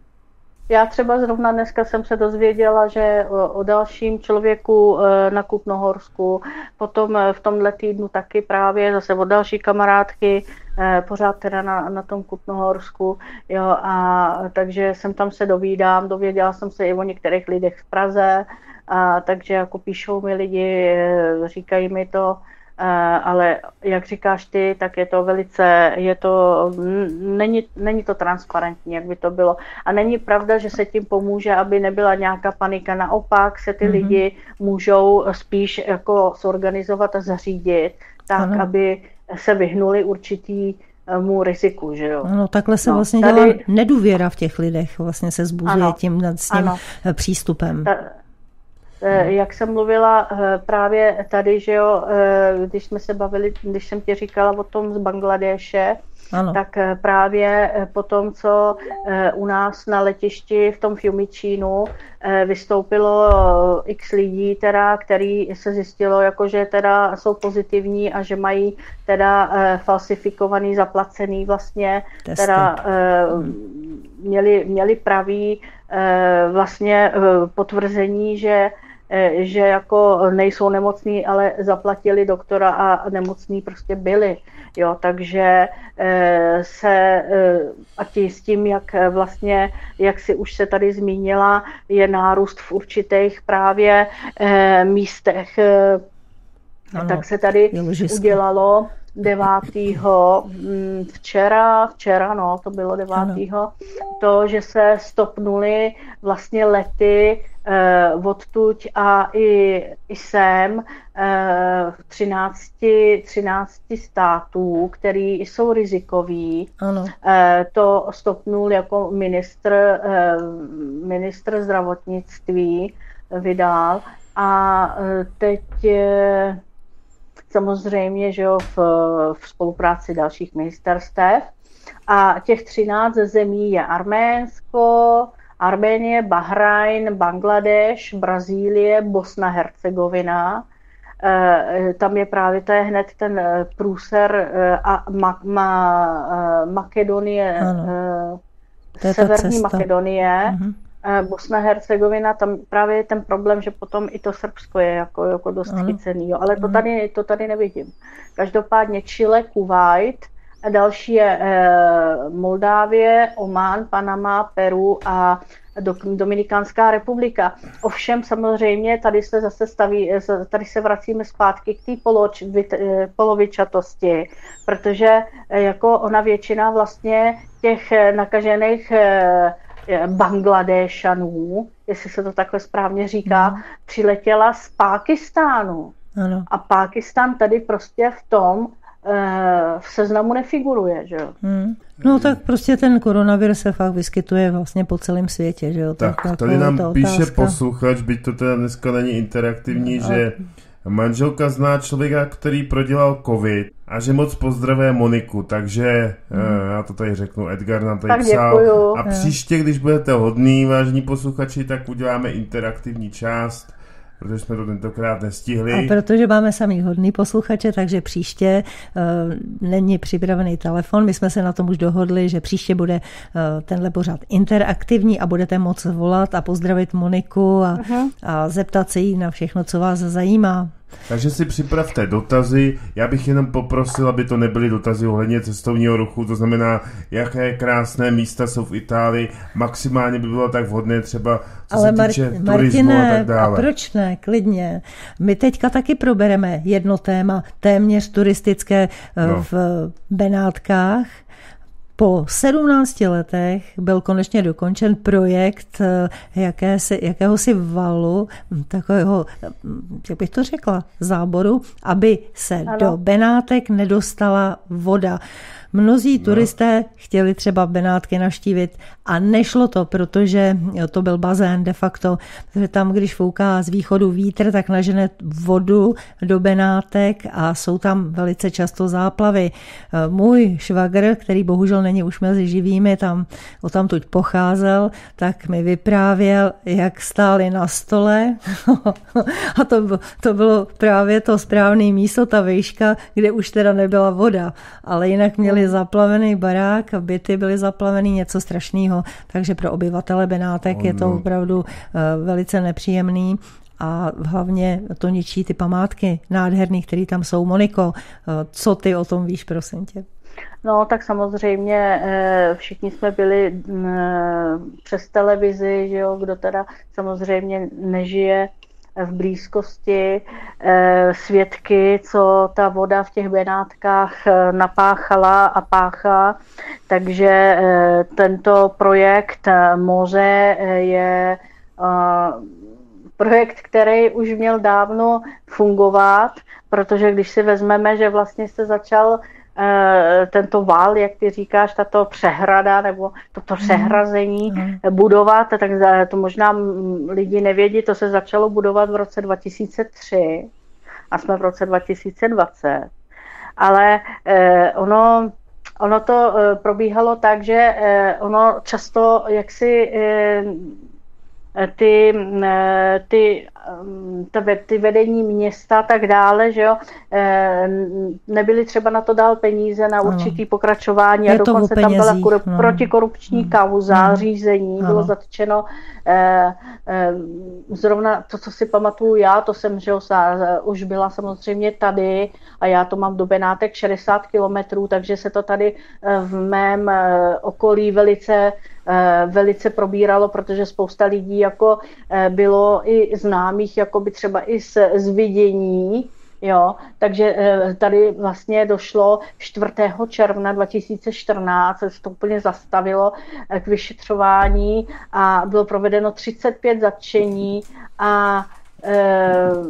Já třeba zrovna dneska jsem se dozvěděla, že o, o dalším člověku na Kutnohorsku, potom v tomhle týdnu taky právě zase od další kamarádky, pořád teda na, na tom Kutnohorsku, jo, a takže jsem tam se dovídám, dověděla jsem se i o některých lidech v Praze, a takže jako píšou mi lidi, říkají mi to, ale jak říkáš ty, tak je to velice, je to, není, není to transparentní, jak by to bylo. A není pravda, že se tím pomůže, aby nebyla nějaká panika. Naopak se ty mm-hmm. lidi můžou spíš jako zorganizovat a zařídit, tak, ano. aby se vyhnuli určitý mu riziku, že jo. Ano, takhle se no, vlastně tady dělá nedůvěra v těch lidech, vlastně se zbuzuje tím, s tím ano. přístupem. Ta, Jak jsem mluvila právě tady, že jo, když jsme se bavili, když jsem ti říkala o tom z Bangladéše, ano. tak právě po tom, co u nás na letišti v tom Fiumicinu vystoupilo x lidí, teda, který se zjistilo, jako, že teda jsou pozitivní a že mají teda falsifikovaný, zaplacený vlastně, testy. Teda měli, měli pravý vlastně potvrzení, že že jako nejsou nemocní, ale zaplatili doktora a nemocní prostě byli. Jo, takže se, a ti s tím, jak vlastně, jak si už se tady zmínila, je nárůst v určitých právě místech. Ano, tak se tady udělalo devátého včera, včera, no, to bylo devátého Ano. to, že se stopnuly vlastně lety eh, odtuď a i, i sem eh, v třinácti, třinácti států, který jsou rizikový. Ano. Eh, to stopnul jako ministr, eh, ministr zdravotnictví vydal a eh, teď eh, samozřejmě, že jo, v, v spolupráci dalších ministerstev. A těch třináct zemí je Arménsko, Arménie, Bahrajn, Bangladeš, Brazílie, Bosna, Hercegovina. E, tam je právě, to je hned ten průser a ma, ma, Makedonie, e, Severní Makedonie, uh-huh. Bosna Hercegovina, tam právě je ten problém, že potom i to Srbsko je jako, jako dost uh-huh. chycený, jo. Ale to tady, to tady nevidím. Každopádně Chile, Kuwait, a další je eh, Moldávie, Oman, Panama, Peru a Dominikánská republika. Ovšem samozřejmě tady se zase staví, tady se vracíme zpátky k té polovičatosti, protože jako ona většina vlastně těch nakažených Bangladešanů, jestli se to takhle správně říká, mm. přiletěla z Pákistánu. Ano. A Pákistán tady prostě v tom v seznamu nefiguruje, že jo. Hmm. No tak prostě ten koronavir se fakt vyskytuje vlastně po celém světě, že jo. Tak, tak tady nám píše posluchač, byť to teda dneska není interaktivní, no, že manželka zná člověka, který prodělal covid a že moc pozdravuje Moniku, takže hmm. já to tady řeknu, Edgar nám tady tak psal. Děkuju. A příště, když budete hodný, vážní posluchači, tak uděláme interaktivní část, protože jsme to tentokrát nestihli. A protože máme samý hodný posluchače, takže příště uh, není připravený telefon. My jsme se na tom už dohodli, že příště bude uh, tenhle pořád interaktivní a budete moct volat a pozdravit Moniku a, uh-huh. a zeptat se jí na všechno, co vás zajímá. Takže si připravte dotazy. Já bych jenom poprosil, aby to nebyly dotazy ohledně cestovního ruchu, to znamená, jaké krásné místa jsou v Itálii. Maximálně by bylo tak vhodné třeba, co Ale se týče Mar- turismu Martine, a tak dále. A proč ne? Klidně. My teďka taky probereme jedno téma, téměř turistické no. v Benátkách. Po sedmnácti letech byl konečně dokončen projekt jakési, jakéhosi valu, takového, jak bych to řekla, záboru, aby se ano. do Benátek nedostala voda. Mnozí no. turisté chtěli třeba Benátky navštívit a nešlo to, protože to byl bazén de facto, protože tam, když fouká z východu vítr, tak nažene vodu do Benátek a jsou tam velice často záplavy. Můj švagr, který bohužel není už mezi živými, tam odtamtud pocházel, tak mi vyprávěl, jak stáli na stole a to, to bylo právě to správné místo, ta výška, kde už teda nebyla voda, ale jinak měli zaplavený barák, byty byly zaplavený, něco strašného, takže pro obyvatele Benátek oh, je to no. opravdu uh, velice nepříjemný a hlavně to ničí ty památky nádherný, které tam jsou. Moniko, uh, co ty o tom víš, prosím tě? No tak samozřejmě všichni jsme byli přes televizi, že jo, kdo teda samozřejmě nežije v blízkosti, svědky, co ta voda v těch Benátkách napáchala a páchá. Takže tento projekt Moře je projekt, který už měl dávno fungovat, protože když si vezmeme, že vlastně se začal tento val, jak ty říkáš, tato přehrada nebo toto přehrazení mm. budovat, tak to možná lidi nevědí, to se začalo budovat v roce dva tisíce tři a jsme v roce dva tisíce dvacet. Ale eh, ono, ono to eh, probíhalo tak, že eh, ono často jaksi eh, ty, ty, ty vedení města a tak dále, že jo, nebyly třeba na to dál peníze na určitý ano. pokračování. Je a dokonce tam byla kur, no. protikorupční no. kauza, no. řízení, ano. bylo zatčeno eh, eh, zrovna to, co si pamatuju já, to jsem, že jo, už byla samozřejmě tady a já to mám do Benátek šedesát kilometrů, takže se to tady v mém okolí velice velice probíralo, protože spousta lidí jako bylo i známých, jako by třeba i z, z vidění, jo, takže tady vlastně došlo čtvrtého června dva tisíce čtrnáct, se to úplně zastavilo k vyšetřování a bylo provedeno třicet pět zatčení a e,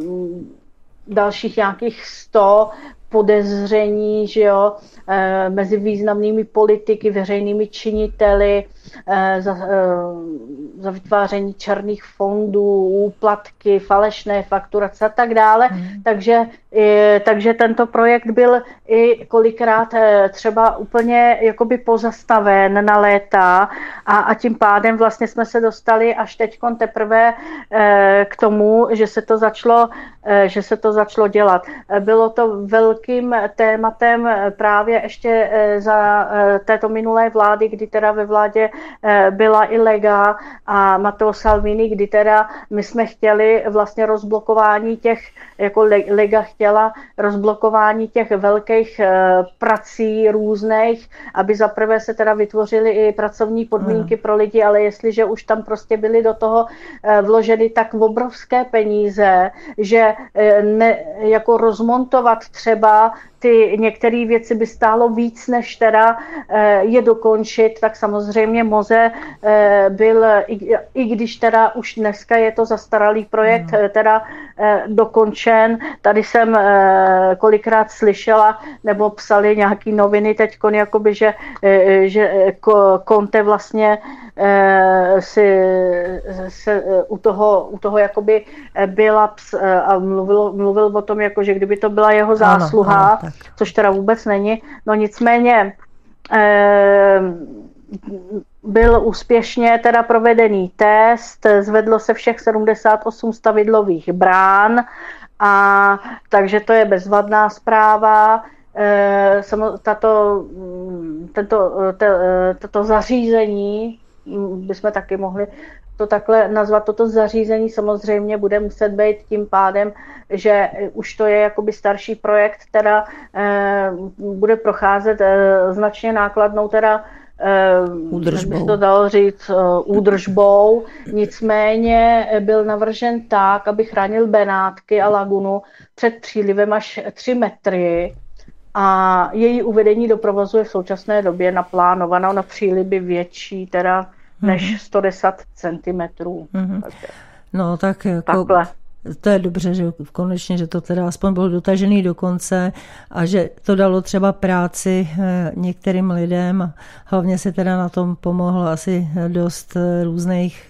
dalších nějakých sto podezření, že jo, e, mezi významnými politiky, veřejnými činiteli, e, za, e, za vytváření černých fondů, úplatky, falešné fakturace a tak dále. Mm. Takže, e, takže tento projekt byl i kolikrát e, třeba úplně jakoby pozastaven na léta a, a tím pádem vlastně jsme se dostali až teďkon teprve e, k tomu, že se to začalo, e, že se to začalo dělat. E, bylo to velké velkým tématem právě ještě za této minulé vlády, kdy teda ve vládě byla i Lega a Matteo Salvini, kdy teda my jsme chtěli vlastně rozblokování těch, jako Lega chtěla rozblokování těch velkých prací různých, aby zaprvé se teda vytvořily i pracovní podmínky hmm. pro lidi, ale jestliže už tam prostě byly do toho vloženy tak obrovské peníze, že ne, jako rozmontovat třeba ty některé věci by stálo víc, než teda je dokončit, tak samozřejmě Moze byl, i, i když teda už dneska je to zastaralý projekt, no. teda dokončen. Tady jsem kolikrát slyšela, nebo psali nějaký noviny teďkon, jakoby, že, že Conte vlastně si se u toho, u toho jakoby byla a mluvil, mluvil o tom, jako, že kdyby to byla jeho zásluha, ano, ano, což teda vůbec není. No nicméně eh, byl úspěšně teda provedený test, zvedlo se všech sedmdesát osm stavidlových brán, a takže to je bezvadná zpráva. Eh, tato, tento, tato zařízení, bychom taky mohli to takhle nazvat, toto zařízení samozřejmě bude muset být tím pádem, že už to je jakoby starší projekt, teda eh, bude procházet eh, značně nákladnou teda údržbou. Jak by to dalo říct, údržbou. Nicméně byl navržen tak, aby chránil Benátky a lagunu před přílivem až tři metry. A její uvedení do provozu je v současné době naplánováno na přílivy větší, teda než sto deset centimetrů. Mm-hmm. No tak jako, takhle. To je dobře, že konečně, že to teda aspoň bylo dotažený do konce a že to dalo třeba práci některým lidem. Hlavně se teda na tom pomohlo asi dost různých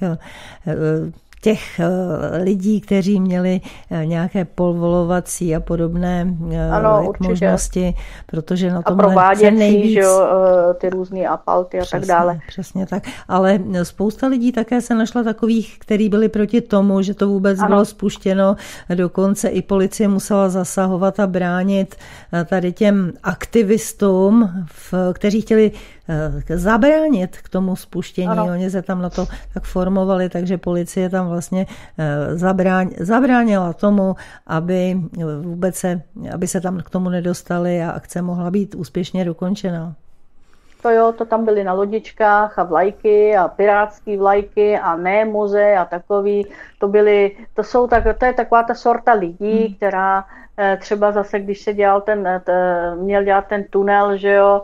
těch lidí, kteří měli nějaké polvolovací a podobné ano, možnosti, protože na tom se nejvíc... Že jo, ty různý apalty a přesně, tak dále. Přesně tak. Ale spousta lidí také se našla takových, kteří byli proti tomu, že to vůbec ano. bylo spuštěno. Dokonce i policie musela zasahovat a bránit tady těm aktivistům, kteří chtěli zabránit k tomu spuštění. Ano. Oni se tam na to tak formovali, takže policie tam vlastně zabráň, zabránila tomu, aby vůbec se, aby se tam k tomu nedostali a akce mohla být úspěšně dokončena. To jo, to tam byly na lodičkách a vlajky a pirátský vlajky a ne Moze a takový. To byly, to jsou tak, to je taková ta sorta lidí, hmm. která třeba zase, když se dělal ten, měl dělat ten tunel, že jo,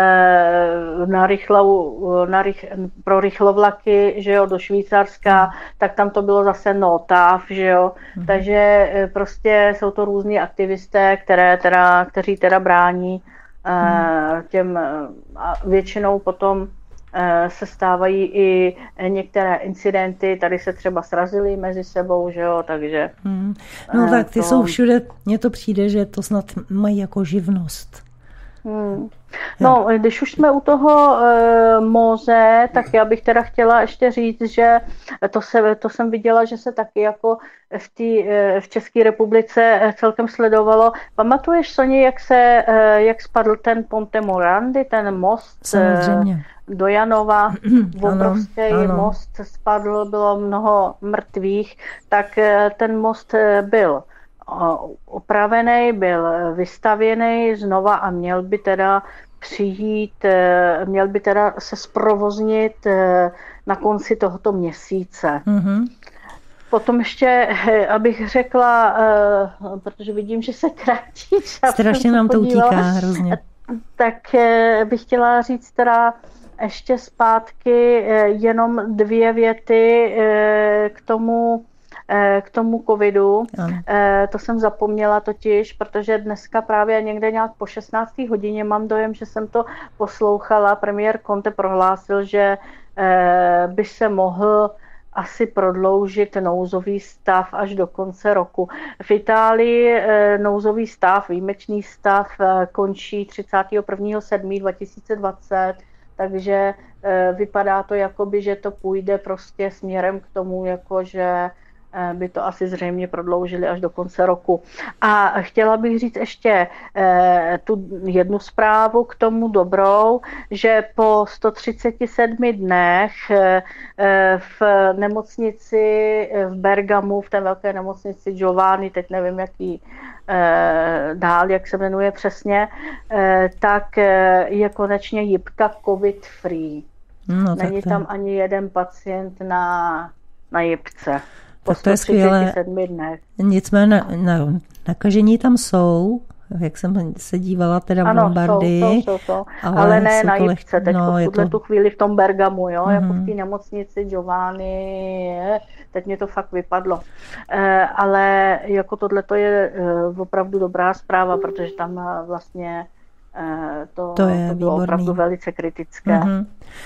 na rychlou, na rych, pro rychlovlaky, že jo, do Švýcarska, tak tam to bylo zase notáv, že jo, mm-hmm. takže prostě jsou to různí aktivisté, které teda, kteří teda brání mm. těm, a většinou potom se stávají i některé incidenty, tady se třeba srazily mezi sebou, že jo, takže... Mm. No tak ty to... jsou všude, mně to přijde, že to snad mají jako živnost. Hmm. No, když už jsme u toho e, Moze, tak já bych teda chtěla ještě říct, že to, se, to jsem viděla, že se taky jako v, tý, e, v České republice celkem sledovalo. Pamatuješ, Soni, jak se, e, jak spadl ten Ponte Morandi, ten most e, do Janova, obrovský most spadl, bylo mnoho mrtvých, tak e, ten most byl opravený, byl vystavěný znova a měl by teda přijít, měl by teda se zprovoznit na konci tohoto měsíce. Mm-hmm. Potom ještě, abych řekla, protože vidím, že se krátí čas. Strašně nám to utíká hrozně. Tak bych chtěla říct teda ještě zpátky jenom dvě věty k tomu, k tomu covidu. Ano. To jsem zapomněla totiž, protože dneska právě někde nějak po šestnácté hodině mám dojem, že jsem to poslouchala. Premiér Conte prohlásil, že by se mohl asi prodloužit nouzový stav až do konce roku. V Itálii nouzový stav, výjimečný stav končí třicátého prvního sedmého dva tisíce dvacet, takže vypadá to jakoby, že to půjde prostě směrem k tomu, jako že by to asi zřejmě prodloužili až do konce roku. A chtěla bych říct ještě eh, tu jednu zprávu k tomu dobrou, že po sto třicet sedm dnech eh, v nemocnici v Bergamu, v té velké nemocnici Giovanni, teď nevím, jaký eh, dál, jak se jmenuje přesně, eh, tak eh, je konečně jipka covid free. No, není tam ani jeden pacient na, na jipce. Tak to je skvělé. Nicméně na, na, nakažení tam jsou, jak jsem se dívala teda v ano, Lombardii. Jsou, jsou, jsou. Ale, ale ne na jipce, teď no, v tuhle to... tu chvíli v tom Bergamu, jo, mm-hmm. jako v té nemocnici Giovanni, teď mě to fakt vypadlo. E, ale jako tohle to je e, opravdu dobrá zpráva, protože tam vlastně e, to, to, je to bylo výborný. Opravdu velice kritické. Mm-hmm.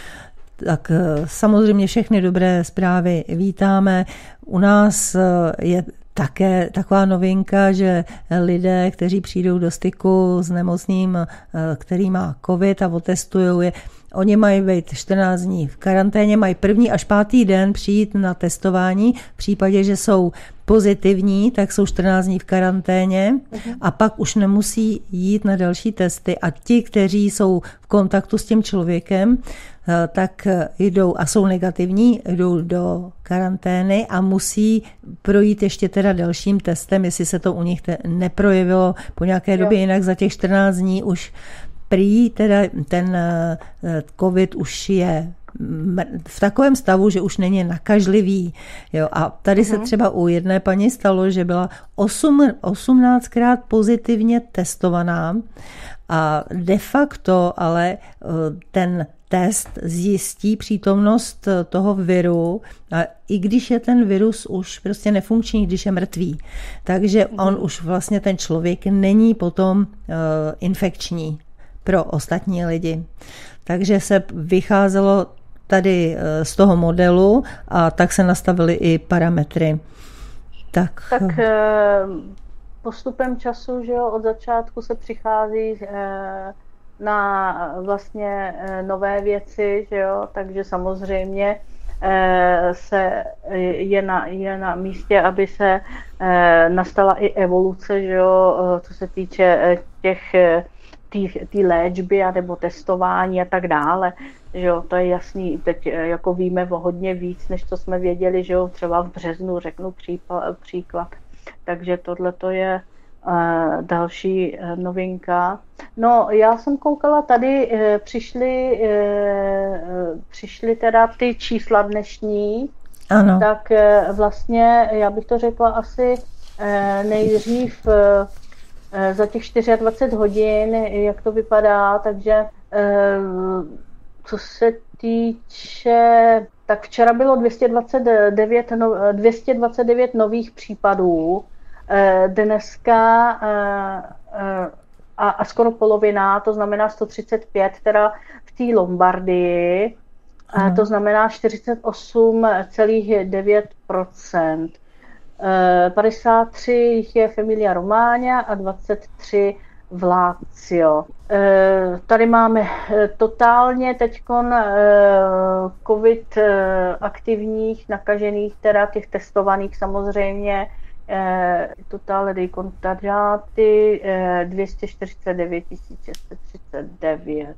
Tak samozřejmě všechny dobré zprávy vítáme. U nás je také taková novinka, že lidé, kteří přijdou do styku s nemocným, který má covid a otestují je, oni mají být čtrnáct dní v karanténě, mají první až pátý den přijít na testování. V případě, že jsou pozitivní, tak jsou čtrnáct dní v karanténě a pak už nemusí jít na další testy. A ti, kteří jsou v kontaktu s tím člověkem, tak jdou a jsou negativní, jdou do karantény a musí projít ještě teda dalším testem, jestli se to u nich te- neprojevilo po nějaké době, jinak za těch čtrnáct dní už prý teda ten covid už je v takovém stavu, že už není nakažlivý. Jo, a tady se třeba u jedné paní stalo, že byla osmnáctkrát pozitivně testovaná a de facto ale ten test zjistí přítomnost toho viru, a i když je ten virus už prostě nefunkční, když je mrtvý. Takže on už vlastně ten člověk není potom uh, infekční pro ostatní lidi. Takže se vycházelo tady uh, z toho modelu a tak se nastavily i parametry. Tak, tak uh, postupem času, že jo, od začátku se přichází uh, na vlastně nové věci, že jo? Takže samozřejmě se je na, je na místě, aby se nastala i evoluce, že jo? Co se týče těch té léčby a nebo testování a tak dále. Že jo? To je jasný, teď jako víme o hodně víc, než co jsme věděli, že jo? Třeba v březnu, řeknu příklad. Takže tohle to je Uh, další uh, novinka. No, já jsem koukala, tady uh, přišly, uh, přišly teda ty čísla dnešní, ano. Tak uh, vlastně, já bych to řekla asi uh, nejdřív uh, za těch dvacet čtyři hodin, jak to vypadá, takže uh, co se týče, tak včera bylo dvě stě dvacet devět, no, dvě stě dvacet devět nových případů, dneska a, a skoro polovina, to znamená sto třicet pět, teda v té Lombardii, hmm. to znamená čtyřicet osm celá devět procent. padesát tři je v Emilia Romagna a dvacet tři v Lazio. Tady máme totálně teďkon covid aktivních, nakažených, teda těch testovaných samozřejmě, totale dei contagiati dvě stě čtyřicet devět tisíc šest set třicet devět.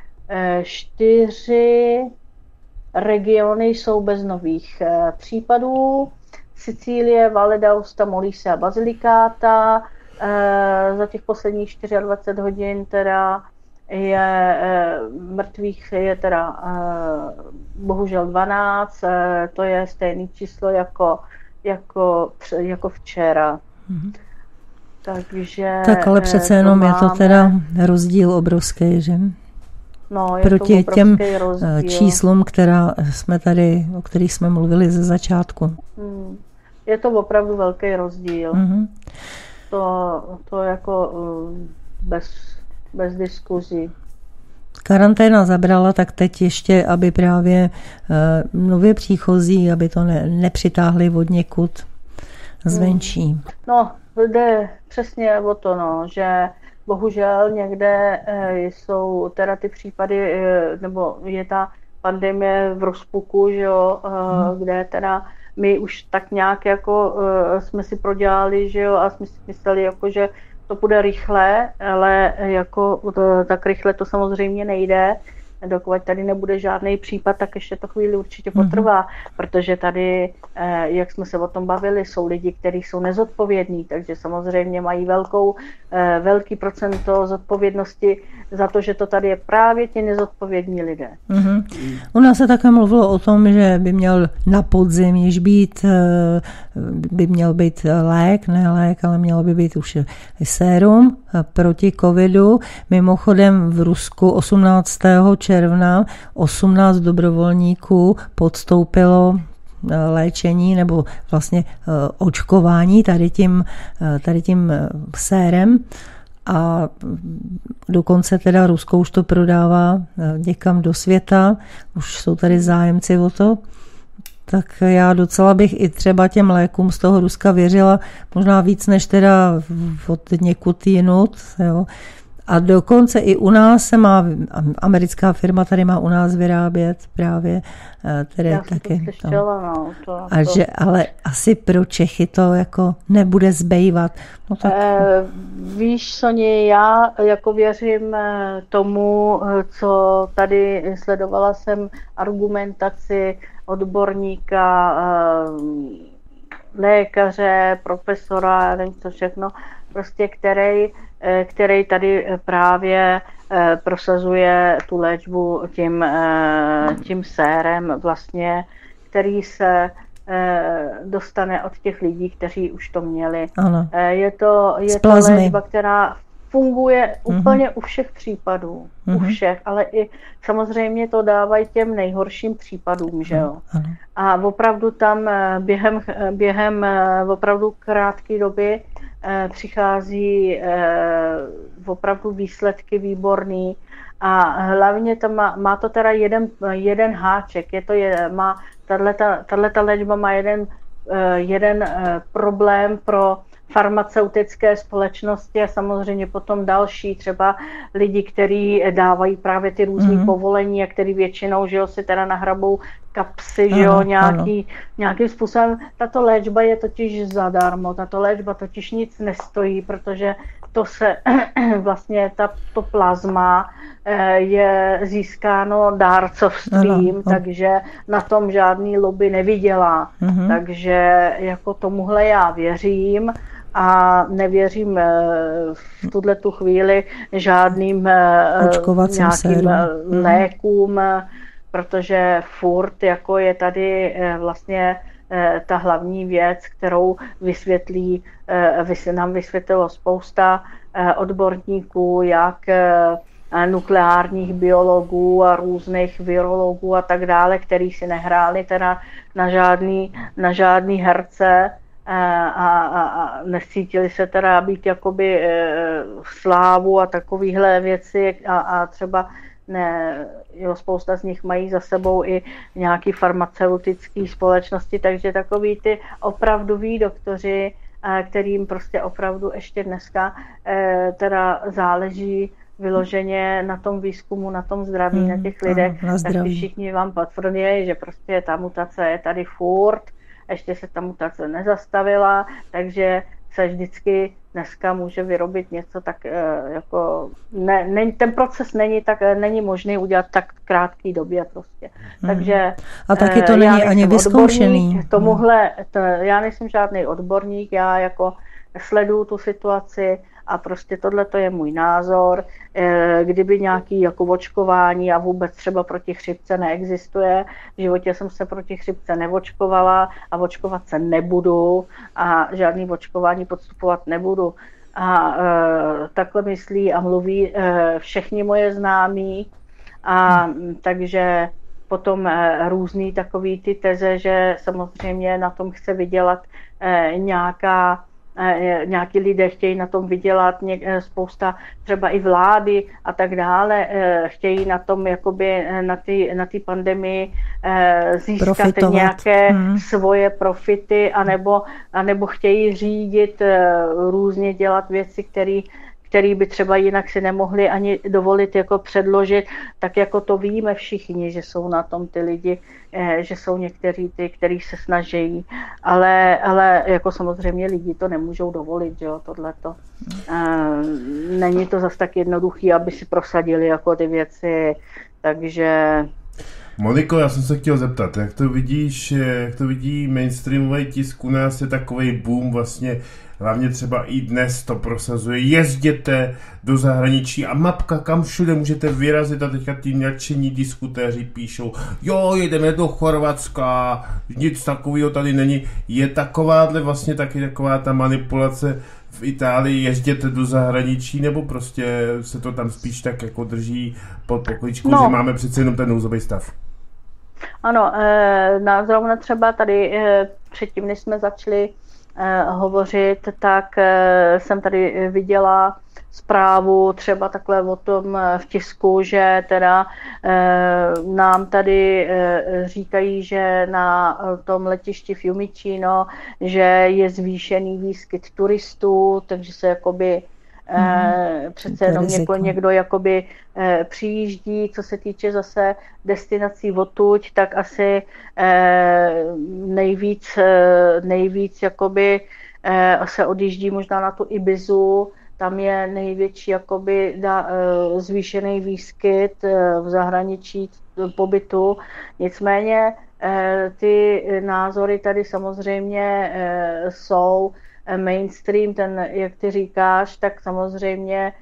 Čtyři regiony jsou bez nových případů. Sicílie, Valle d'Aosta, Molise a Basilicata. Za těch posledních dvacet čtyři hodin teda je mrtvých je teda bohužel dvanáct. To je stejné číslo jako Jako, jako včera. Mm-hmm. Takže... Tak ale přece jenom to je to teda rozdíl obrovský, že? No, je proti to těm rozdíl. Číslům, která jsme tady, o kterých jsme mluvili ze začátku. Hmm. Je to opravdu velký rozdíl. Mm-hmm. To, to jako bez, bez diskuzí. Karanténa zabrala, tak teď ještě, aby právě uh, nově příchozí, aby to ne, nepřitáhli od někud zvenčí. No, jde přesně o to, no, že bohužel někde e, jsou teda ty případy, e, nebo je ta pandemie v rozpuku, že jo, e, hmm. kde teda my už tak nějak jako uh, jsme si prodělali, že jo, a jsme si mysleli, jako, že to bude rychle, ale jako to, tak rychle to samozřejmě nejde. Dokud tady nebude žádný případ, tak ještě to chvíli určitě potrvá, mm-hmm. protože tady, jak jsme se o tom bavili, jsou lidi, kteří jsou nezodpovědní, takže samozřejmě mají velkou, velký procento zodpovědnosti za to, že to tady je právě ti nezodpovědní lidé. Mm-hmm. U nás se také mluvilo o tom, že by měl na podzim již být, by měl být lék, ne lék, ale mělo by být už sérum proti covidu. Mimochodem v Rusku osmnáctého června osmnáct dobrovolníků podstoupilo léčení nebo vlastně očkování tady tím, tady tím sérem. A dokonce teda Rusko už to prodává někam do světa, už jsou tady zájemci o to, tak já docela bych i třeba těm lékům z toho Ruska věřila, možná víc než teda od někud jinut, jo. A dokonce i u nás se má, americká firma tady má u nás vyrábět právě, tedy Já taky. To slyšela, no, to, a to. Že, ale asi pro Čechy to jako nebude zbývat. No tak... eh, víš, Soni, já jako věřím tomu, co tady sledovala jsem argumentaci odborníka, lékaře, profesora, nevím co všechno, prostě který který tady právě prosazuje tu léčbu tím, tím sérem vlastně, který se dostane od těch lidí, kteří už to měli. Ano. Je to, je to léčba, která funguje úplně uh-huh. u všech případů, uh-huh. u všech, ale i samozřejmě to dávají těm nejhorším případům, že jo. Uh-huh. A opravdu tam během, během opravdu krátké doby přichází opravdu výsledky výborný a hlavně to má, má to teda jeden, jeden háček, je to je, má, tato léčba má jeden, jeden problém pro farmaceutické společnosti a samozřejmě potom další třeba lidi, kteří dávají právě ty různé mm-hmm. povolení a který většinou, že jo, si teda nahrabou kapsy, že jo, nějaký, nějakým způsobem. Tato léčba je totiž zadarmo, tato léčba totiž nic nestojí, protože to se vlastně, ta, to plazma je získáno dárcovstvím, ano, takže na tom žádný lobby nevydělá. Mm-hmm. Takže jako tomuhle já věřím a nevěřím v tuhle tu chvíli žádným očkovacím nějakým lékům, protože furt jako je tady vlastně ta hlavní věc, kterou vysvětlí, nám vysvětlilo spousta odborníků, jak nukleárních biologů a různých virologů a tak dále, který si nehráli teda na žádný, na žádný herce a, a, a nescítili se teda být jakoby slávu a takovýhle věci a, a třeba ne, jo, spousta z nich mají za sebou i nějaký farmaceutický společnosti, takže takový ty opravdoví doktoři, kterým prostě opravdu ještě dneska teda záleží vyloženě na tom výzkumu, na tom zdraví, hmm, na těch lidech, na tak všichni vám potvrdí, že prostě ta mutace je tady furt, ještě se ta mutace nezastavila, takže se vždycky dneska může vyrobit něco tak jako, ne, ne, ten proces není tak, není možný udělat tak krátký době prostě. Hmm. Takže a taky to není ani vyzkoušený. Tomuhle, to, já nejsem žádný odborník, já jako sleduju tu situaci a prostě tohle to je můj názor. Kdyby nějaký jako očkování a vůbec třeba proti chřipce neexistuje, v životě jsem se proti chřipce neočkovala a očkovat se nebudu a žádný očkování podstupovat nebudu. A e, takhle myslí a mluví e, všichni moje známí a hmm. takže potom e, různý takový ty teze, že samozřejmě na tom chce vydělat e, nějaká nějaký lidé chtějí na tom vydělat, spousta třeba i vlády a tak dále, chtějí na tom jakoby na ty, na ty pandemii získat profitovat. Nějaké hmm. svoje profity, anebo, anebo chtějí řídit různě dělat věci, které který by třeba jinak si nemohli ani dovolit jako předložit, tak jako to víme všichni, že jsou na tom ty lidi, že jsou někteří ty, kteří se snaží, ale, ale jako samozřejmě lidi to nemůžou dovolit, že jo, tohleto. Není to zas tak jednoduchý, aby si prosadili jako ty věci, takže... Moniko, já jsem se chtěl zeptat, jak to vidíš, jak to vidí mainstreamový tisk, u nás je takovej boom vlastně, hlavně třeba i dnes to prosazuje, jezděte do zahraničí a mapka, kam všude můžete vyrazit a teďka tí nadšení diskutéři píšou, jo, jedeme do Chorvatska, nic takového tady není, je takováhle vlastně taky taková ta manipulace v Itálii, jezděte do zahraničí, nebo prostě se to tam spíš tak jako drží pod pokličkou, no. Že máme přece jenom ten nouzový stav? Ano, e, zrovna třeba tady e, předtím, než jsme začali e, hovořit, tak e, jsem tady viděla zprávu třeba takhle o tom v tisku, že teda e, nám tady e, říkají, že na tom letišti Fiumicino, že je zvýšený výskyt turistů, takže se jakoby e, přece jenom někdo, někdo jakoby e, přijíždí, co se týče zase destinací odtud, tak asi e, nejvíc, e, nejvíc jakoby e, se odjíždí možná na tu Ibizu. Tam je největší jakoby da, zvýšený výskyt v zahraničí pobytu. Nicméně ty názory tady samozřejmě jsou mainstream, ten, jak ty říkáš, tak samozřejmě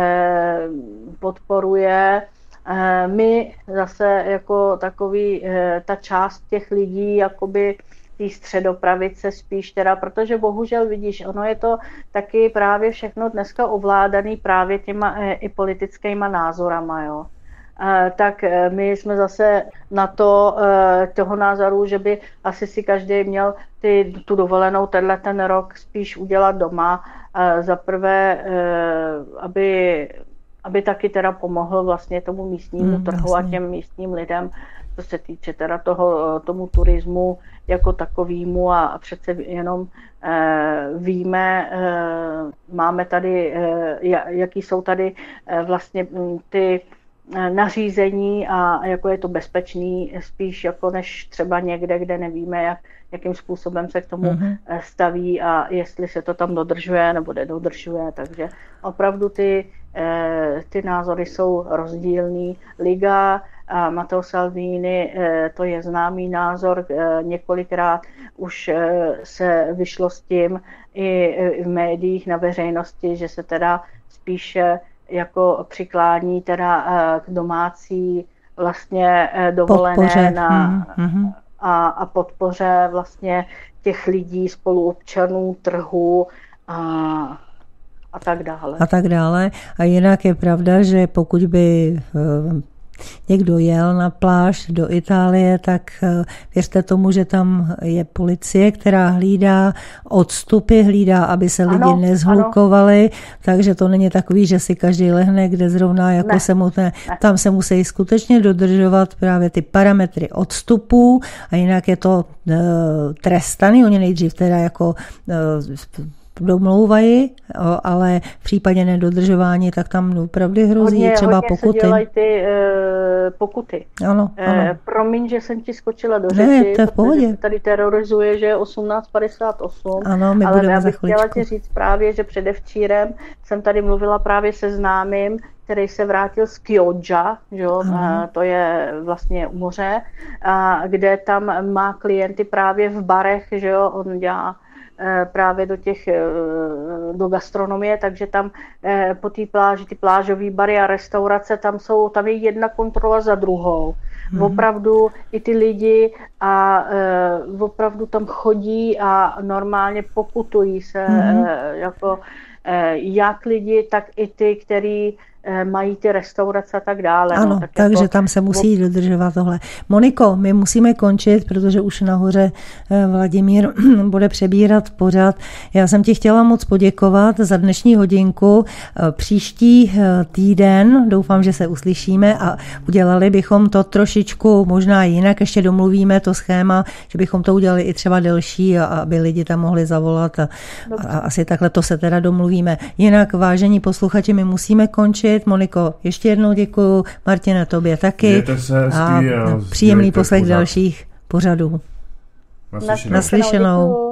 podporuje. My zase jako takový, ta část těch lidí jakoby té středopravice spíš teda, protože bohužel vidíš, ono je to taky právě všechno dneska ovládaný právě těma e, i politickýma názorama, jo. E, tak e, my jsme zase na to e, toho názoru, že by asi si každý měl ty, tu dovolenou tenhle ten rok spíš udělat doma. E, za prvé, e, aby, aby taky teda pomohl vlastně tomu místnímu mm, trhu jasně. A těm místním lidem, co se týče teda toho, tomu turismu jako takovýmu a, a přece jenom e, víme, e, máme tady, e, jaký jsou tady e, vlastně ty e, nařízení a jako je to bezpečný spíš jako než třeba někde, kde nevíme, jak, jakým způsobem se k tomu mm-hmm. staví a jestli se to tam dodržuje nebo nedodržuje, takže opravdu ty, e, ty názory jsou rozdílný. Liga a Matteo Salvini, to je známý názor, několikrát už se vyšlo s tím i v médiích na veřejnosti, že se teda spíše jako přiklání teda k domácí vlastně dovolené podpoře. Na, mm-hmm. a, a podpoře vlastně těch lidí, spoluobčanů, trhu a a tak dále. A tak dále. A jinak je pravda, že pokud by někdo jel na pláž do Itálie, tak věřte tomu, že tam je policie, která hlídá odstupy, hlídá, aby se lidi ano, nezhlukovali, ano. Takže to není takový, že si každý lehne, kde zrovna jako ne, se mu ne. Tam se musí skutečně dodržovat právě ty parametry odstupů a jinak je to uh, trestaný, oni nejdřív teda jako uh, domlouvají, ale v případě nedodržování, tak tam opravdu hrozí hodně, třeba hodně pokuty. Se dělají ty e, pokuty. Ano, ano. E, promiň, že jsem ti skočila do řeči, ne, to je v pohodě. Tady terorizuje, že je osmnáct padesát osm, ano, my ale já bych chtěla ti říct právě, že předevčírem jsem tady mluvila právě se známým, který se vrátil z Chioggia, že jo, a to je vlastně u moře, a kde tam má klienty právě v barech, že jo, on dělá právě do těch, do gastronomie, takže tam po té pláži, ty plážové bary a restaurace, tam jsou, tam je jedna kontrola za druhou. Mm-hmm. Opravdu i ty lidi a opravdu tam chodí a normálně pokutují se mm-hmm. jako jak lidi, tak i ty, který mají ty restaurace a tak dále. Ano, no, tak takže jako, tam se musí dodržovat tohle. Moniko, my musíme končit, protože už nahoře Vladimír bude přebírat pořad. Já jsem ti chtěla moc poděkovat za dnešní hodinku. Příští týden, doufám, že se uslyšíme a udělali bychom to trošku trošičku možná jinak ještě domluvíme to schéma, že bychom to udělali i třeba delší, a aby lidi tam mohli zavolat a, a asi takhle to se teda domluvíme. Jinak, vážení posluchači, my musíme končit. Moniko, ještě jednou děkuju, Martina, tobě taky. Mějte se hezky a příjemný poslech pořád. dalších pořadů. Naslyšenou. Naslyšenou.